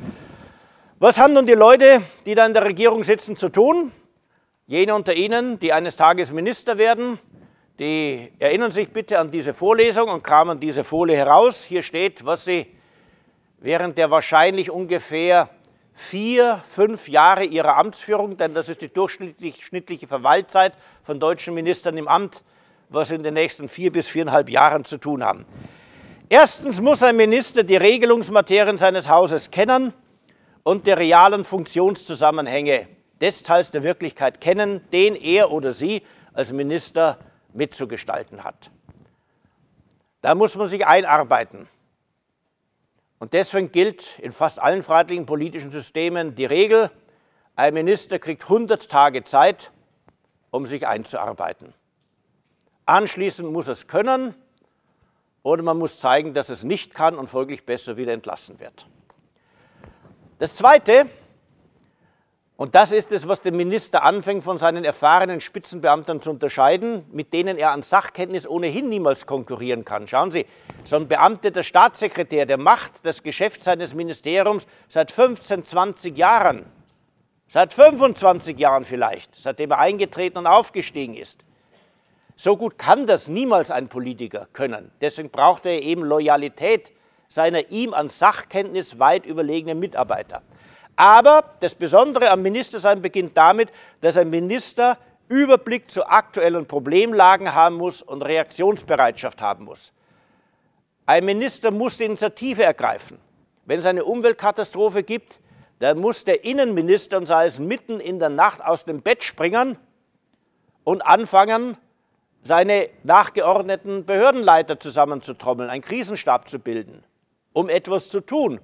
Was haben nun die Leute, die da in der Regierung sitzen, zu tun? Jene unter Ihnen, die eines Tages Minister werden, die erinnern sich bitte an diese Vorlesung und kramen diese Folie heraus. Hier steht, was Sie während der wahrscheinlich ungefähr 4, 5 Jahre ihrer Amtsführung, denn das ist die durchschnittliche Verweilzeit von deutschen Ministern im Amt, was sie in den nächsten 4 bis 4,5 Jahren zu tun haben. Erstens muss ein Minister die Regelungsmaterien seines Hauses kennen und die realen Funktionszusammenhänge des Teils der Wirklichkeit kennen, den er oder sie als Minister mitzugestalten hat. Da muss man sich einarbeiten. Und deswegen gilt in fast allen freiheitlichen politischen Systemen die Regel, ein Minister kriegt 100 Tage Zeit, um sich einzuarbeiten. Anschließend muss es können oder man muss zeigen, dass es nicht kann und folglich besser wieder entlassen wird. Das Zweite, und das ist es, was den Minister anfängt, von seinen erfahrenen Spitzenbeamten zu unterscheiden, mit denen er an Sachkenntnis ohnehin niemals konkurrieren kann. Schauen Sie, so ein beamteter Staatssekretär, der macht das Geschäft seines Ministeriums seit 15, 20 Jahren, seit 25 Jahren vielleicht, seitdem er eingetreten und aufgestiegen ist. So gut kann das niemals ein Politiker können. Deswegen braucht er eben Loyalität seiner ihm an Sachkenntnis weit überlegenen Mitarbeiter. Aber das Besondere am Ministersein beginnt damit, dass ein Minister Überblick zu aktuellen Problemlagen haben muss und Reaktionsbereitschaft haben muss. Ein Minister muss die Initiative ergreifen. Wenn es eine Umweltkatastrophe gibt, dann muss der Innenminister, und sei es mitten in der Nacht, aus dem Bett springen und anfangen, seine nachgeordneten Behördenleiter zusammenzutrommeln, einen Krisenstab zu bilden, um etwas zu tun.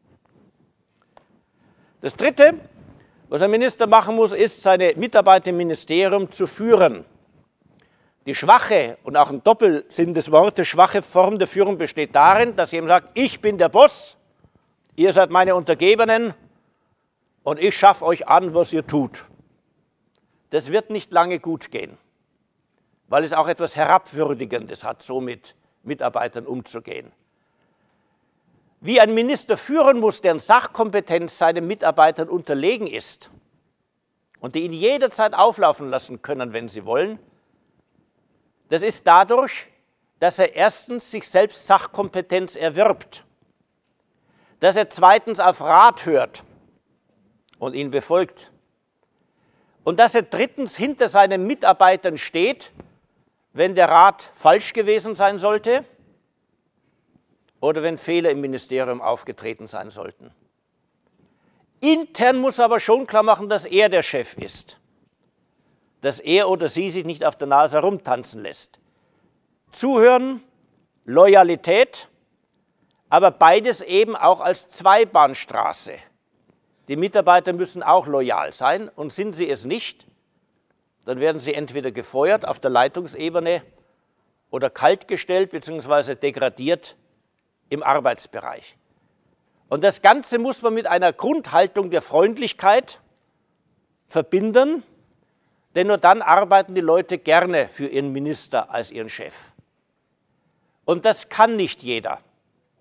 Das Dritte, was ein Minister machen muss, ist, seine Mitarbeiter im Ministerium zu führen. Die schwache und auch im Doppelsinn des Wortes schwache Form der Führung besteht darin, dass jemand sagt, ich bin der Boss, ihr seid meine Untergebenen und ich schaffe euch an, was ihr tut. Das wird nicht lange gut gehen, weil es auch etwas Herabwürdigendes hat, so mit Mitarbeitern umzugehen. Wie ein Minister führen muss, deren Sachkompetenz seinen Mitarbeitern unterlegen ist und die ihn jederzeit auflaufen lassen können, wenn sie wollen, das ist dadurch, dass er erstens sich selbst Sachkompetenz erwirbt, dass er zweitens auf Rat hört und ihn befolgt und dass er drittens hinter seinen Mitarbeitern steht, wenn der Rat falsch gewesen sein sollte oder wenn Fehler im Ministerium aufgetreten sein sollten. Intern muss er aber schon klar machen, dass er der Chef ist, dass er oder sie sich nicht auf der Nase herumtanzen lässt. Zuhören, Loyalität, aber beides eben auch als Zweibahnstraße. Die Mitarbeiter müssen auch loyal sein und sind sie es nicht, dann werden sie entweder gefeuert auf der Leitungsebene oder kaltgestellt bzw. degradiert im Arbeitsbereich. Und das Ganze muss man mit einer Grundhaltung der Freundlichkeit verbinden, denn nur dann arbeiten die Leute gerne für ihren Minister als ihren Chef. Und das kann nicht jeder.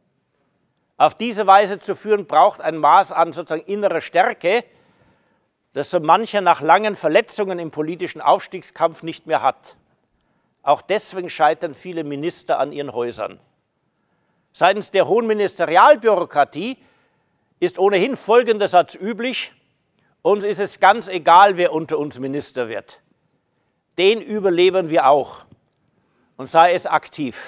Auf diese Weise zu führen, braucht ein Maß an sozusagen innerer Stärke, das so mancher nach langen Verletzungen im politischen Aufstiegskampf nicht mehr hat. Auch deswegen scheitern viele Minister an ihren Häusern. Seitens der hohen Ministerialbürokratie ist ohnehin folgender Satz üblich: Uns ist es ganz egal, wer unter uns Minister wird. Den überleben wir auch, und sei es aktiv.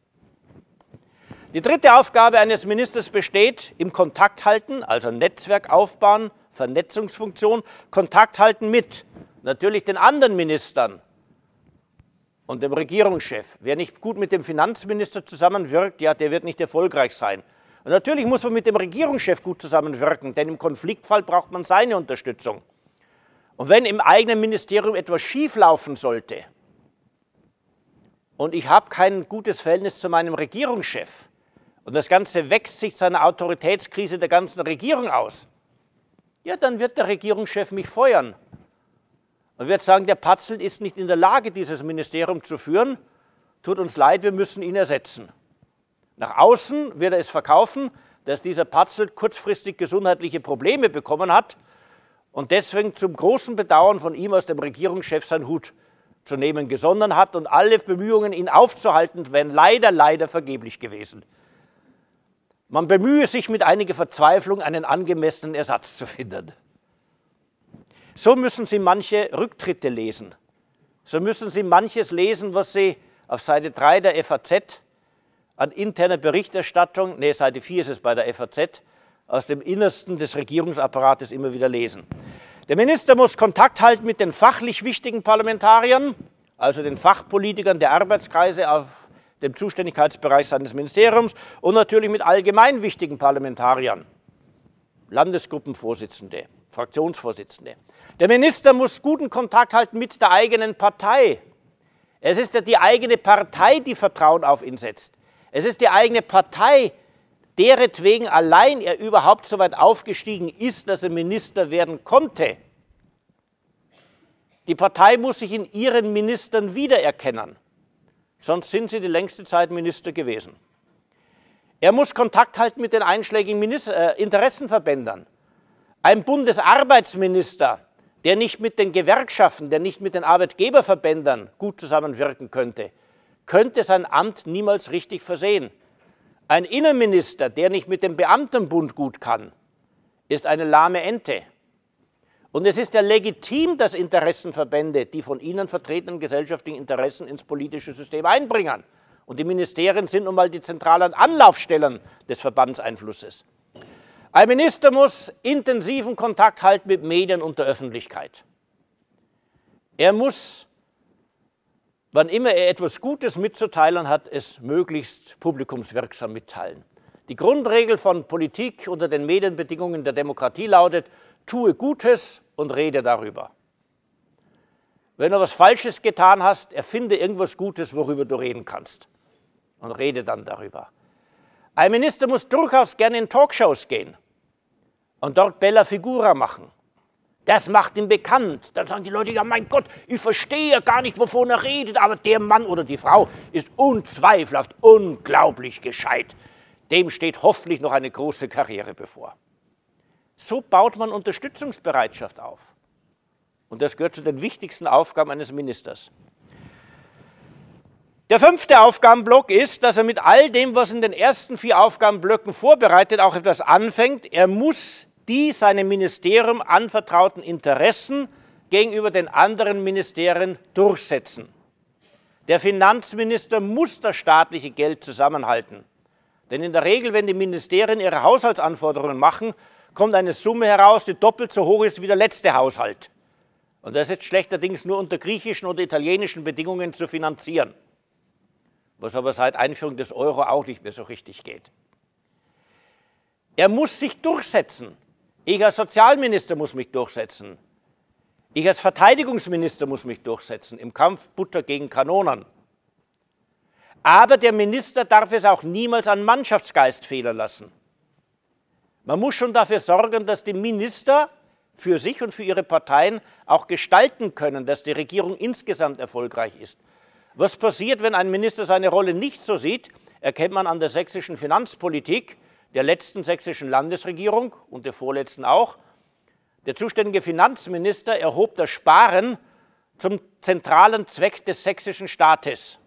Die dritte Aufgabe eines Ministers besteht im Kontakt halten, also Netzwerk aufbauen, Vernetzungsfunktion, Kontakt halten mit natürlich den anderen Ministern und dem Regierungschef. Wer nicht gut mit dem Finanzminister zusammenwirkt, ja, der wird nicht erfolgreich sein. Und natürlich muss man mit dem Regierungschef gut zusammenwirken, denn im Konfliktfall braucht man seine Unterstützung. Und wenn im eigenen Ministerium etwas schieflaufen sollte und ich habe kein gutes Verhältnis zu meinem Regierungschef und das Ganze wächst sich zu einer Autoritätskrise der ganzen Regierung aus, ja, dann wird der Regierungschef mich feuern und wird sagen, der Patzelt ist nicht in der Lage, dieses Ministerium zu führen, tut uns leid, wir müssen ihn ersetzen. Nach außen wird er es verkaufen, dass dieser Patzelt kurzfristig gesundheitliche Probleme bekommen hat und deswegen zum großen Bedauern von ihm aus dem Regierungschef seinen Hut zu nehmen gesonnen hat, und alle Bemühungen, ihn aufzuhalten, wären leider vergeblich gewesen. Man bemühe sich mit einiger Verzweiflung, einen angemessenen Ersatz zu finden. So müssen Sie manche Rücktritte lesen. So müssen Sie manches lesen, was Sie auf Seite 3 der FAZ an interner Berichterstattung, Seite 4 ist es bei der FAZ, aus dem Innersten des Regierungsapparates immer wieder lesen. Der Minister muss Kontakt halten mit den fachlich wichtigen Parlamentariern, also den Fachpolitikern der Arbeitskreise auf dem Zuständigkeitsbereich seines Ministeriums, und natürlich mit allgemein wichtigen Parlamentariern, Landesgruppenvorsitzende, Fraktionsvorsitzende. Der Minister muss guten Kontakt halten mit der eigenen Partei. Es ist ja die eigene Partei, die Vertrauen auf ihn setzt. Es ist die eigene Partei, deretwegen allein er überhaupt so weit aufgestiegen ist, dass er Minister werden konnte. Die Partei muss sich in ihren Ministern wiedererkennen, sonst sind sie die längste Zeit Minister gewesen. Er muss Kontakt halten mit den einschlägigen Interessenverbänden. Ein Bundesarbeitsminister, der nicht mit den Gewerkschaften, der nicht mit den Arbeitgeberverbänden gut zusammenwirken könnte sein Amt niemals richtig versehen. Ein Innenminister, der nicht mit dem Beamtenbund gut kann, ist eine lahme Ente. Und es ist ja legitim, dass Interessenverbände die von ihnen vertretenen gesellschaftlichen Interessen ins politische System einbringen. Und die Ministerien sind nun mal die zentralen Anlaufstellen des Verbandseinflusses. Ein Minister muss intensiven Kontakt halten mit Medien und der Öffentlichkeit. Er muss, wann immer er etwas Gutes mitzuteilen hat, es möglichst publikumswirksam mitteilen. Die Grundregel von Politik unter den Medienbedingungen der Demokratie lautet: Tue Gutes und rede darüber. Wenn du etwas Falsches getan hast, erfinde irgendwas Gutes, worüber du reden kannst, und rede dann darüber. Ein Minister muss durchaus gerne in Talkshows gehen und dort Bella Figura machen. Das macht ihn bekannt. Dann sagen die Leute, ja mein Gott, ich verstehe ja gar nicht, wovon er redet, aber der Mann oder die Frau ist unzweifelhaft unglaublich gescheit. Dem steht hoffentlich noch eine große Karriere bevor. So baut man Unterstützungsbereitschaft auf. Und das gehört zu den wichtigsten Aufgaben eines Ministers. Der 5. Aufgabenblock ist, dass er mit all dem, was in den ersten 4 Aufgabenblöcken vorbereitet, auch etwas anfängt. Er muss die seinem Ministerium anvertrauten Interessen gegenüber den anderen Ministerien durchsetzen. Der Finanzminister muss das staatliche Geld zusammenhalten. Denn in der Regel, wenn die Ministerien ihre Haushaltsanforderungen machen, kommt eine Summe heraus, die doppelt so hoch ist wie der letzte Haushalt. Und das ist jetzt schlechterdings nur unter griechischen oder italienischen Bedingungen zu finanzieren, was aber seit Einführung des Euro auch nicht mehr so richtig geht. Er muss sich durchsetzen. Ich als Sozialminister muss mich durchsetzen. Ich als Verteidigungsminister muss mich durchsetzen im Kampf Butter gegen Kanonen. Aber der Minister darf es auch niemals an Mannschaftsgeist fehlen lassen. Man muss schon dafür sorgen, dass die Minister für sich und für ihre Parteien auch gestalten können, dass die Regierung insgesamt erfolgreich ist. Was passiert, wenn ein Minister seine Rolle nicht so sieht, erkennt man an der sächsischen Finanzpolitik der letzten sächsischen Landesregierung und der vorletzten auch. Der zuständige Finanzminister erhob das Sparen zum zentralen Zweck des sächsischen Staates.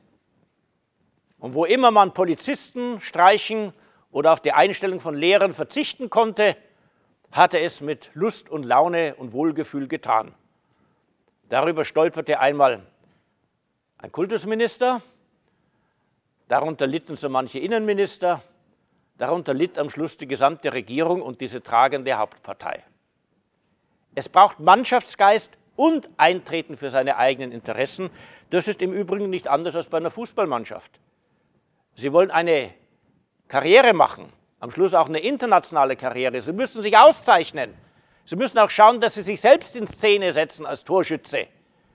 Und wo immer man Polizisten streichen oder auf die Einstellung von Lehrern verzichten konnte, hat er es mit Lust und Laune und Wohlgefühl getan. Darüber stolperte einmal ein Kultusminister, darunter litten so manche Innenminister, darunter litt am Schluss die gesamte Regierung und diese tragende Hauptpartei. Es braucht Mannschaftsgeist und Eintreten für seine eigenen Interessen. Das ist im Übrigen nicht anders als bei einer Fußballmannschaft. Sie wollen eine Karriere machen, am Schluss auch eine internationale Karriere. Sie müssen sich auszeichnen. Sie müssen auch schauen, dass Sie sich selbst in Szene setzen als Torschütze.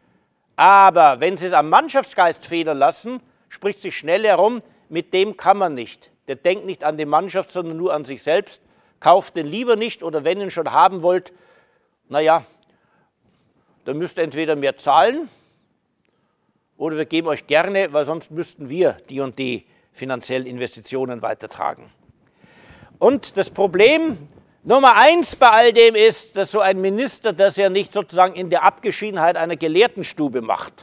Aber wenn Sie es am Mannschaftsgeist federn lassen, spricht sich schnell herum, mit dem kann man nicht. Der denkt nicht an die Mannschaft, sondern nur an sich selbst. Kauft den lieber nicht oder wenn ihr ihn schon haben wollt, naja, dann müsst ihr entweder mehr zahlen oder wir geben euch gerne, weil sonst müssten wir die und die finanziellen Investitionen weitertragen. Und das Problem Nummer 1 bei all dem ist, dass so ein Minister das ja nicht sozusagen in der Abgeschiedenheit einer Gelehrtenstube macht.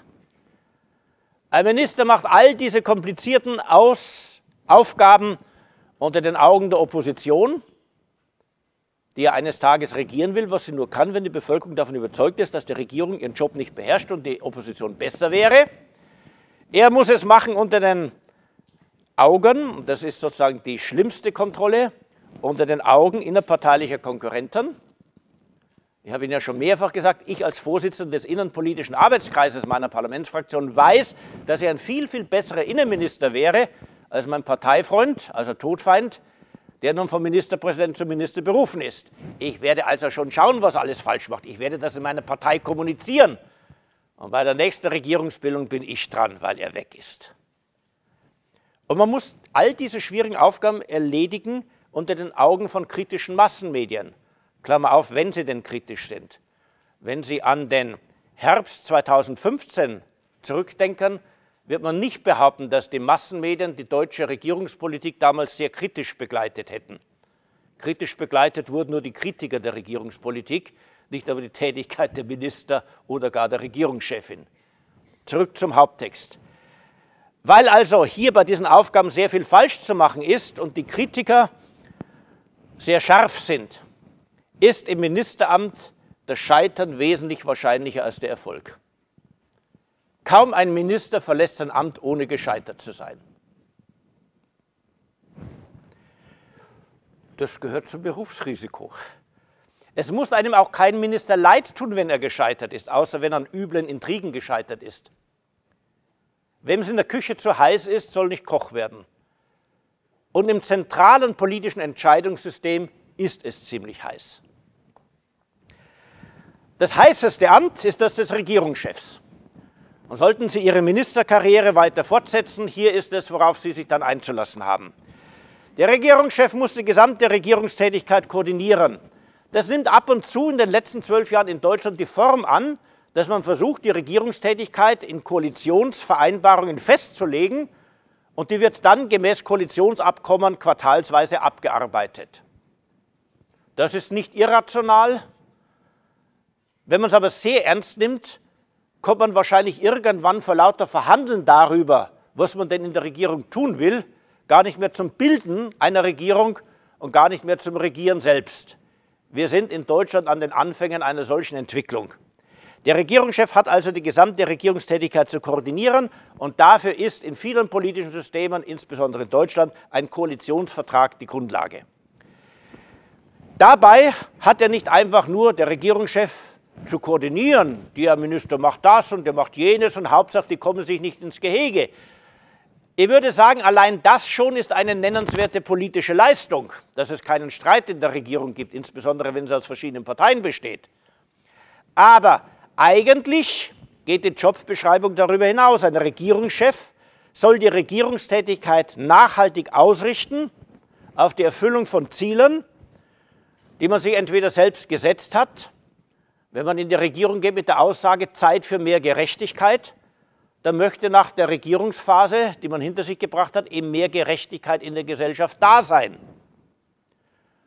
Ein Minister macht all diese komplizierten Aufgaben unter den Augen der Opposition, die ja eines Tages regieren will, was sie nur kann, wenn die Bevölkerung davon überzeugt ist, dass die Regierung ihren Job nicht beherrscht und die Opposition besser wäre. Er muss es machen unter den Augen, und das ist sozusagen die schlimmste Kontrolle, unter den Augen innerparteilicher Konkurrenten. Ich habe Ihnen ja schon mehrfach gesagt, ich als Vorsitzender des innenpolitischen Arbeitskreises meiner Parlamentsfraktion weiß, dass er ein viel, viel besserer Innenminister wäre als mein Parteifreund, also Todfeind, der nun vom Ministerpräsidenten zum Minister berufen ist. Ich werde also schon schauen, was alles falsch macht. Ich werde das in meiner Partei kommunizieren. Und bei der nächsten Regierungsbildung bin ich dran, weil er weg ist. Und man muss all diese schwierigen Aufgaben erledigen unter den Augen von kritischen Massenmedien. Klammer auf, wenn sie denn kritisch sind. Wenn Sie an den Herbst 2015 zurückdenken, wird man nicht behaupten, dass die Massenmedien die deutsche Regierungspolitik damals sehr kritisch begleitet hätten. Kritisch begleitet wurden nur die Kritiker der Regierungspolitik, nicht aber die Tätigkeit der Minister oder gar der Regierungschefin. Zurück zum Haupttext. Weil also hier bei diesen Aufgaben sehr viel falsch zu machen ist und die Kritiker sehr scharf sind, ist im Ministeramt das Scheitern wesentlich wahrscheinlicher als der Erfolg. Kaum ein Minister verlässt sein Amt, ohne gescheitert zu sein. Das gehört zum Berufsrisiko. Es muss einem auch kein Minister leid tun, wenn er gescheitert ist, außer wenn er an üblen Intrigen gescheitert ist. Wem es in der Küche zu heiß ist, soll nicht Koch werden. Und im zentralen politischen Entscheidungssystem ist es ziemlich heiß. Das heißeste Amt ist das des Regierungschefs. Und sollten Sie Ihre Ministerkarriere weiter fortsetzen, hier ist es, worauf Sie sich dann einzulassen haben. Der Regierungschef muss die gesamte Regierungstätigkeit koordinieren. Das nimmt ab und zu in den letzten 12 Jahren in Deutschland die Form an, dass man versucht, die Regierungstätigkeit in Koalitionsvereinbarungen festzulegen und die wird dann gemäß Koalitionsabkommen quartalsweise abgearbeitet. Das ist nicht irrational. Wenn man es aber sehr ernst nimmt, kommt man wahrscheinlich irgendwann vor lauter Verhandeln darüber, was man denn in der Regierung tun will, gar nicht mehr zum Bilden einer Regierung und gar nicht mehr zum Regieren selbst. Wir sind in Deutschland an den Anfängen einer solchen Entwicklung. Der Regierungschef hat also die gesamte Regierungstätigkeit zu koordinieren und dafür ist in vielen politischen Systemen, insbesondere in Deutschland, ein Koalitionsvertrag die Grundlage. Dabei hat er nicht einfach nur der Regierungschef zu koordinieren, der Minister macht das und der macht jenes und Hauptsache, die kommen sich nicht ins Gehege. Ich würde sagen, allein das schon ist eine nennenswerte politische Leistung, dass es keinen Streit in der Regierung gibt, insbesondere wenn sie aus verschiedenen Parteien besteht. Aber eigentlich geht die Jobbeschreibung darüber hinaus. Ein Regierungschef soll die Regierungstätigkeit nachhaltig ausrichten auf die Erfüllung von Zielen, die man sich entweder selbst gesetzt hat, wenn man in die Regierung geht mit der Aussage Zeit für mehr Gerechtigkeit, dann möchte nach der Regierungsphase, die man hinter sich gebracht hat, eben mehr Gerechtigkeit in der Gesellschaft da sein.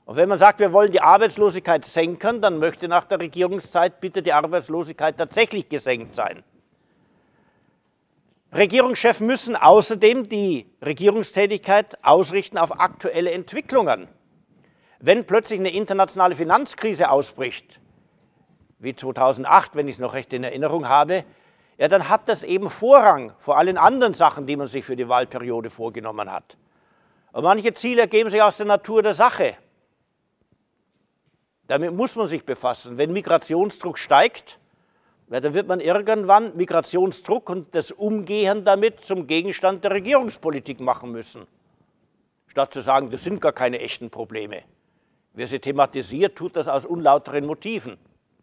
Und wenn man sagt, wir wollen die Arbeitslosigkeit senken, dann möchte nach der Regierungszeit bitte die Arbeitslosigkeit tatsächlich gesenkt sein. Regierungschefs müssen außerdem die Regierungstätigkeit ausrichten auf aktuelle Entwicklungen. Wenn plötzlich eine internationale Finanzkrise ausbricht, wie 2008, wenn ich es noch recht in Erinnerung habe, ja, dann hat das eben Vorrang vor allen anderen Sachen, die man sich für die Wahlperiode vorgenommen hat. Und manche Ziele ergeben sich aus der Natur der Sache. Damit muss man sich befassen. Wenn Migrationsdruck steigt, ja, dann wird man irgendwann Migrationsdruck und das Umgehen damit zum Gegenstand der Regierungspolitik machen müssen. Statt zu sagen, das sind gar keine echten Probleme. Wer sie thematisiert, tut das aus unlauteren Motiven.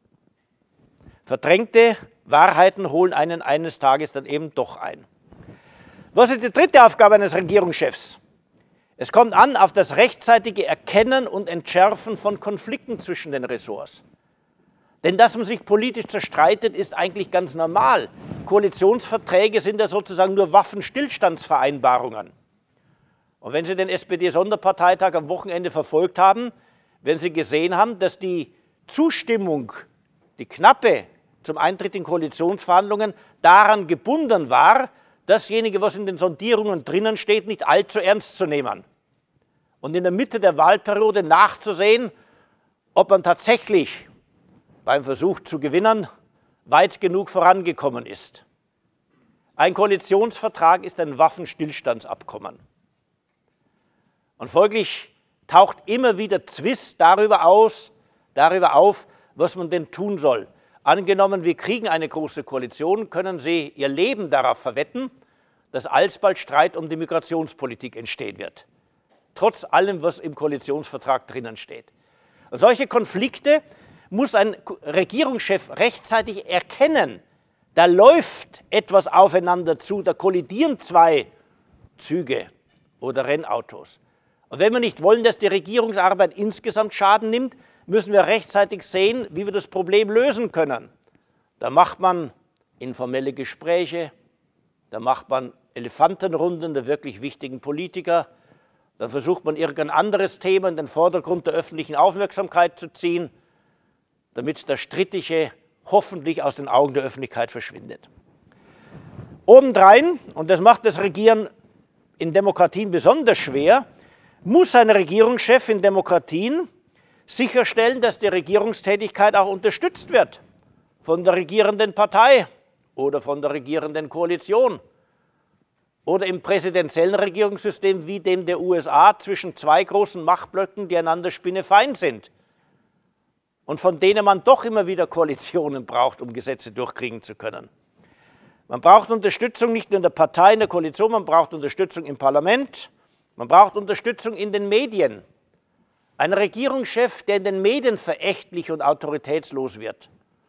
Verdrängte Wahrheiten holen einen eines Tages dann eben doch ein. Was ist die dritte Aufgabe eines Regierungschefs? Es kommt an auf das rechtzeitige Erkennen und Entschärfen von Konflikten zwischen den Ressorts. Denn dass man sich politisch zerstreitet, ist eigentlich ganz normal. Koalitionsverträge sind ja sozusagen nur Waffenstillstandsvereinbarungen. Und wenn Sie den SPD-Sonderparteitag am Wochenende verfolgt haben, werden Sie gesehen haben, dass die Zustimmung, die knappe zum Eintritt in Koalitionsverhandlungen, daran gebunden war, dasjenige, was in den Sondierungen drinnen steht, nicht allzu ernst zu nehmen. Und in der Mitte der Wahlperiode nachzusehen, ob man tatsächlich beim Versuch zu gewinnen weit genug vorangekommen ist. Ein Koalitionsvertrag ist ein Waffenstillstandsabkommen. Und folglich taucht immer wieder Zwist darüber auf, was man denn tun soll. Angenommen, wir kriegen eine große Koalition, können Sie Ihr Leben darauf verwetten, dass alsbald Streit um die Migrationspolitik entstehen wird. Trotz allem, was im Koalitionsvertrag drinnen steht. Und solche Konflikte muss ein Regierungschef rechtzeitig erkennen. Da läuft etwas aufeinander zu, da kollidieren zwei Züge oder Rennautos. Und wenn wir nicht wollen, dass die Regierungsarbeit insgesamt Schaden nimmt, müssen wir rechtzeitig sehen, wie wir das Problem lösen können. Da macht man informelle Gespräche, da macht man Elefantenrunden der wirklich wichtigen Politiker, dann versucht man irgendein anderes Thema in den Vordergrund der öffentlichen Aufmerksamkeit zu ziehen, damit das Strittige hoffentlich aus den Augen der Öffentlichkeit verschwindet. Obendrein, und das macht das Regieren in Demokratien besonders schwer, muss ein Regierungschef in Demokratien sicherstellen, dass die Regierungstätigkeit auch unterstützt wird von der regierenden Partei oder von der regierenden Koalition oder im präsidentiellen Regierungssystem wie dem der USA zwischen zwei großen Machtblöcken, die einander spinnefeind sind und von denen man doch immer wieder Koalitionen braucht, um Gesetze durchkriegen zu können. Man braucht Unterstützung nicht nur in der Partei, in der Koalition, man braucht Unterstützung im Parlament, man braucht Unterstützung in den Medien. Ein Regierungschef, der in den Medien verächtlich und autoritätslos wird,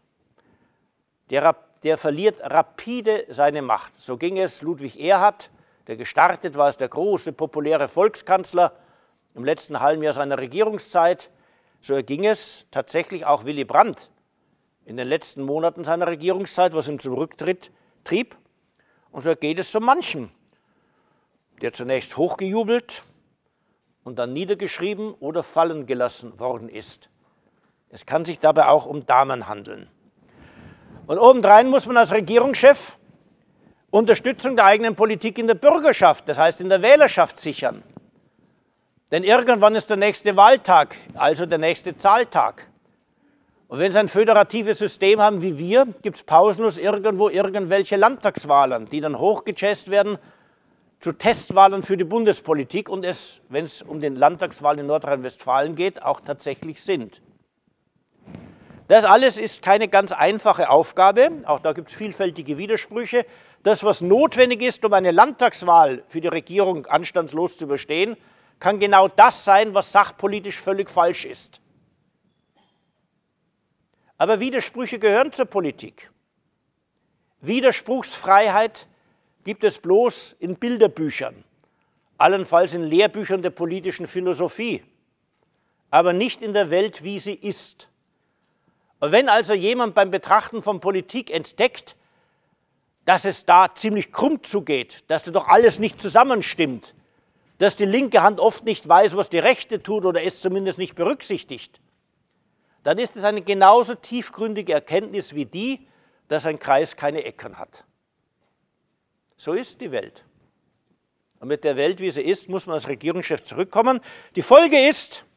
der verliert rapide seine Macht. So ging es Ludwig Erhard, der gestartet war als der große, populäre Volkskanzler im letzten halben Jahr seiner Regierungszeit. So erging es tatsächlich auch Willy Brandt in den letzten Monaten seiner Regierungszeit, was ihn zum Rücktritt trieb. Und so geht es so manchem, der zunächst hochgejubelt und dann niedergeschrieben oder fallen gelassen worden ist. Es kann sich dabei auch um Damen handeln. Und obendrein muss man als Regierungschef Unterstützung der eigenen Politik in der Bürgerschaft, das heißt in der Wählerschaft, sichern. Denn irgendwann ist der nächste Wahltag, also der nächste Zahltag. Und wenn Sie ein föderatives System haben wie wir, gibt es pausenlos irgendwo irgendwelche Landtagswahlen, die dann hochgejazzt werden zu Testwahlen für die Bundespolitik und es, wenn es um den Landtagswahlen in Nordrhein-Westfalen geht, auch tatsächlich sind. Das alles ist keine ganz einfache Aufgabe, auch da gibt es vielfältige Widersprüche. Das, was notwendig ist, um eine Landtagswahl für die Regierung anstandslos zu überstehen, kann genau das sein, was sachpolitisch völlig falsch ist. Aber Widersprüche gehören zur Politik. Widerspruchsfreiheit gibt es bloß in Bilderbüchern, allenfalls in Lehrbüchern der politischen Philosophie, aber nicht in der Welt, wie sie ist. Und wenn also jemand beim Betrachten von Politik entdeckt, dass es da ziemlich krumm zugeht, dass da doch alles nicht zusammenstimmt, dass die linke Hand oft nicht weiß, was die rechte tut oder es zumindest nicht berücksichtigt, dann ist es eine genauso tiefgründige Erkenntnis wie die, dass ein Kreis keine Ecken hat. So ist die Welt. Und mit der Welt, wie sie ist, muss man als Regierungschef zurückkommen. Die Folge ist,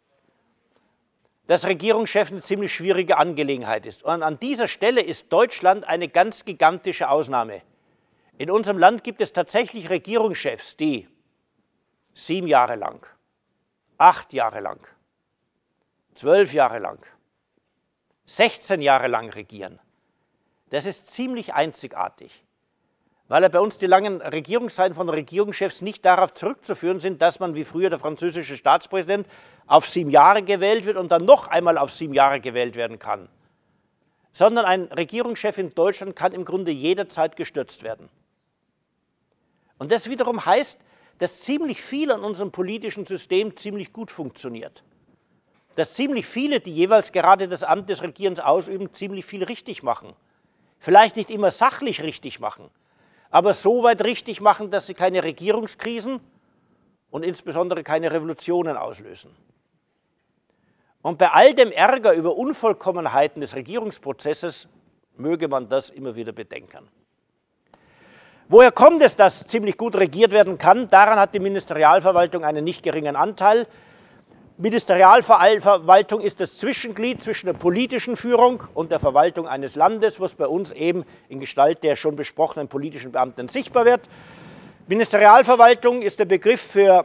dass Regierungschef eine ziemlich schwierige Angelegenheit ist. Und an dieser Stelle ist Deutschland eine ganz gigantische Ausnahme. In unserem Land gibt es tatsächlich Regierungschefs, die 7 Jahre lang, 8 Jahre lang, 12 Jahre lang, 16 Jahre lang regieren. Das ist ziemlich einzigartig, weil bei uns die langen Regierungszeiten von Regierungschefs nicht darauf zurückzuführen sind, dass man wie früher der französische Staatspräsident auf 7 Jahre gewählt wird und dann noch einmal auf 7 Jahre gewählt werden kann, sondern ein Regierungschef in Deutschland kann im Grunde jederzeit gestürzt werden. Und das wiederum heißt, dass ziemlich viel an unserem politischen System ziemlich gut funktioniert. Dass ziemlich viele, die jeweils gerade das Amt des Regierens ausüben, ziemlich viel richtig machen. Vielleicht nicht immer sachlich richtig machen, aber so weit richtig machen, dass sie keine Regierungskrisen und insbesondere keine Revolutionen auslösen. Und bei all dem Ärger über Unvollkommenheiten des Regierungsprozesses möge man das immer wieder bedenken. Woher kommt es, dass ziemlich gut regiert werden kann? Daran hat die Ministerialverwaltung einen nicht geringen Anteil. Ministerialverwaltung ist das Zwischenglied zwischen der politischen Führung und der Verwaltung eines Landes, was bei uns eben in Gestalt der schon besprochenen politischen Beamten sichtbar wird. Ministerialverwaltung ist der Begriff für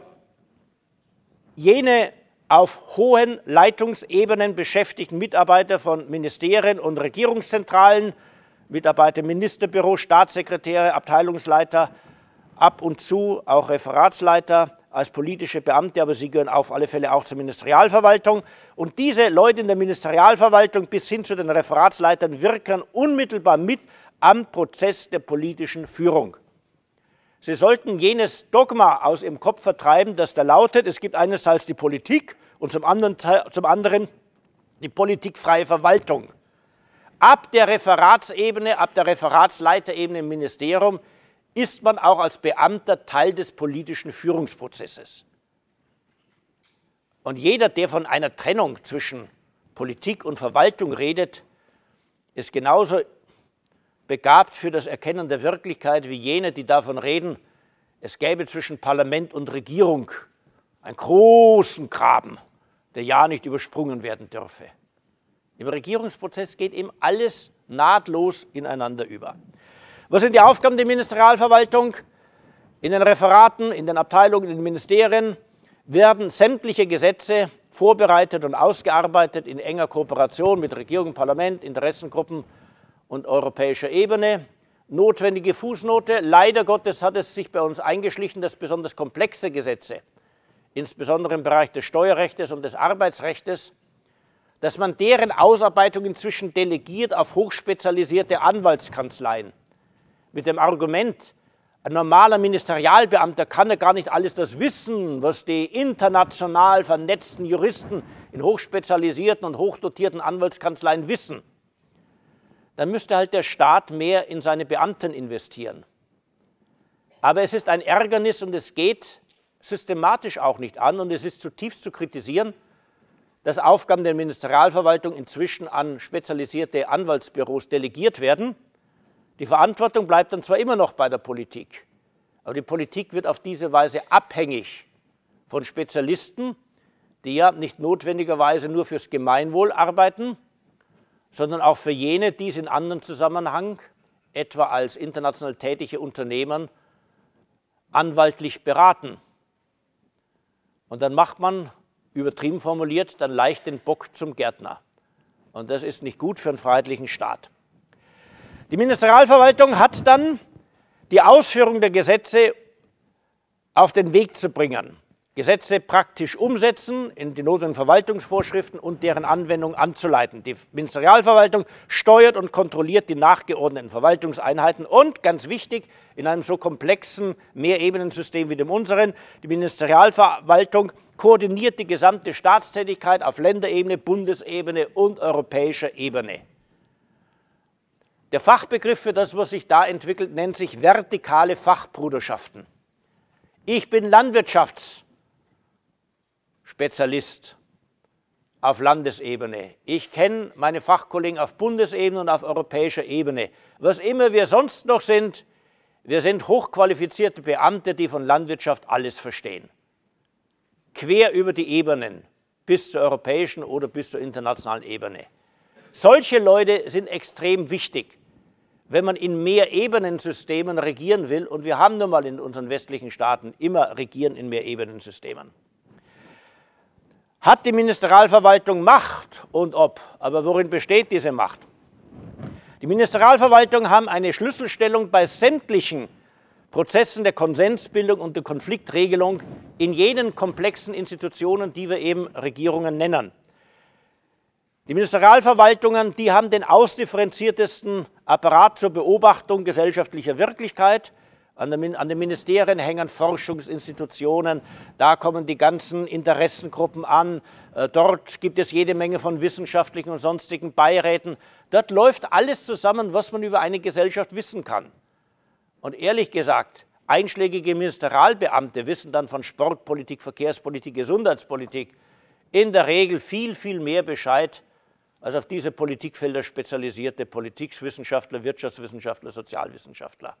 jene auf hohen Leitungsebenen beschäftigten Mitarbeiter von Ministerien und Regierungszentralen, Mitarbeiter im Ministerbüro, Staatssekretäre, Abteilungsleiter, ab und zu auch Referatsleiter als politische Beamte, aber sie gehören auf alle Fälle auch zur Ministerialverwaltung. Und diese Leute in der Ministerialverwaltung bis hin zu den Referatsleitern wirken unmittelbar mit am Prozess der politischen Führung. Sie sollten jenes Dogma aus ihrem Kopf vertreiben, das da lautet, es gibt einerseits die Politik und zum anderen die politikfreie Verwaltung. Ab der Referatsebene, ab der Referatsleiterebene im Ministerium ist man auch als Beamter Teil des politischen Führungsprozesses. Und jeder, der von einer Trennung zwischen Politik und Verwaltung redet, ist genauso begabt für das Erkennen der Wirklichkeit wie jene, die davon reden, es gäbe zwischen Parlament und Regierung einen großen Graben, der ja nicht übersprungen werden dürfe. Im Regierungsprozess geht eben alles nahtlos ineinander über. Was sind die Aufgaben der Ministerialverwaltung? In den Referaten, in den Abteilungen, in den Ministerien werden sämtliche Gesetze vorbereitet und ausgearbeitet in enger Kooperation mit Regierung, Parlament, Interessengruppen und europäischer Ebene. Notwendige Fußnote: Leider Gottes hat es sich bei uns eingeschlichen, dass besonders komplexe Gesetze, insbesondere im Bereich des Steuerrechts und des Arbeitsrechts, dass man deren Ausarbeitung inzwischen delegiert auf hochspezialisierte Anwaltskanzleien. Mit dem Argument, ein normaler Ministerialbeamter kann ja gar nicht alles das wissen, was die international vernetzten Juristen in hochspezialisierten und hochdotierten Anwaltskanzleien wissen. Dann müsste halt der Staat mehr in seine Beamten investieren. Aber es ist ein Ärgernis und es geht systematisch auch nicht an und es ist zutiefst zu kritisieren, dass Aufgaben der Ministerialverwaltung inzwischen an spezialisierte Anwaltsbüros delegiert werden. Die Verantwortung bleibt dann zwar immer noch bei der Politik, aber die Politik wird auf diese Weise abhängig von Spezialisten, die ja nicht notwendigerweise nur fürs Gemeinwohl arbeiten, sondern auch für jene, die es in anderen Zusammenhang, etwa als international tätige Unternehmen, anwaltlich beraten. Und dann macht man, übertrieben formuliert, dann leicht den Bock zum Gärtner. Und das ist nicht gut für einen freiheitlichen Staat. Die Ministerialverwaltung hat dann die Ausführung der Gesetze auf den Weg zu bringen. Gesetze praktisch umsetzen, in die notwendigen Verwaltungsvorschriften und deren Anwendung anzuleiten. Die Ministerialverwaltung steuert und kontrolliert die nachgeordneten Verwaltungseinheiten und, ganz wichtig, in einem so komplexen Mehrebenensystem wie dem unseren, die Ministerialverwaltung koordiniert die gesamte Staatstätigkeit auf Länderebene, Bundesebene und europäischer Ebene. Der Fachbegriff für das, was sich da entwickelt, nennt sich vertikale Fachbruderschaften. Ich bin Landwirtschaftsspezialist auf Landesebene. Ich kenne meine Fachkollegen auf Bundesebene und auf europäischer Ebene. Was immer wir sonst noch sind, wir sind hochqualifizierte Beamte, die von Landwirtschaft alles verstehen. Quer über die Ebenen, bis zur europäischen oder bis zur internationalen Ebene. Solche Leute sind extrem wichtig, wenn man in Mehrebenensystemen regieren will. Und wir haben nun mal in unseren westlichen Staaten immer Regieren in Mehrebenensystemen. Hat die Ministerialverwaltung Macht und ob? Aber worin besteht diese Macht? Die Ministerialverwaltung haben eine Schlüsselstellung bei sämtlichen Prozessen der Konsensbildung und der Konfliktregelung in jenen komplexen Institutionen, die wir eben Regierungen nennen. Die Ministerialverwaltungen, die haben den ausdifferenziertesten Apparat zur Beobachtung gesellschaftlicher Wirklichkeit. An den Ministerien hängen Forschungsinstitutionen, da kommen die ganzen Interessengruppen an, dort gibt es jede Menge von wissenschaftlichen und sonstigen Beiräten. Dort läuft alles zusammen, was man über eine Gesellschaft wissen kann. Und ehrlich gesagt, einschlägige Ministerialbeamte wissen dann von Sportpolitik, Verkehrspolitik, Gesundheitspolitik in der Regel viel, viel mehr Bescheid als auf diese Politikfelder spezialisierte Politikwissenschaftler, Wirtschaftswissenschaftler, Sozialwissenschaftler.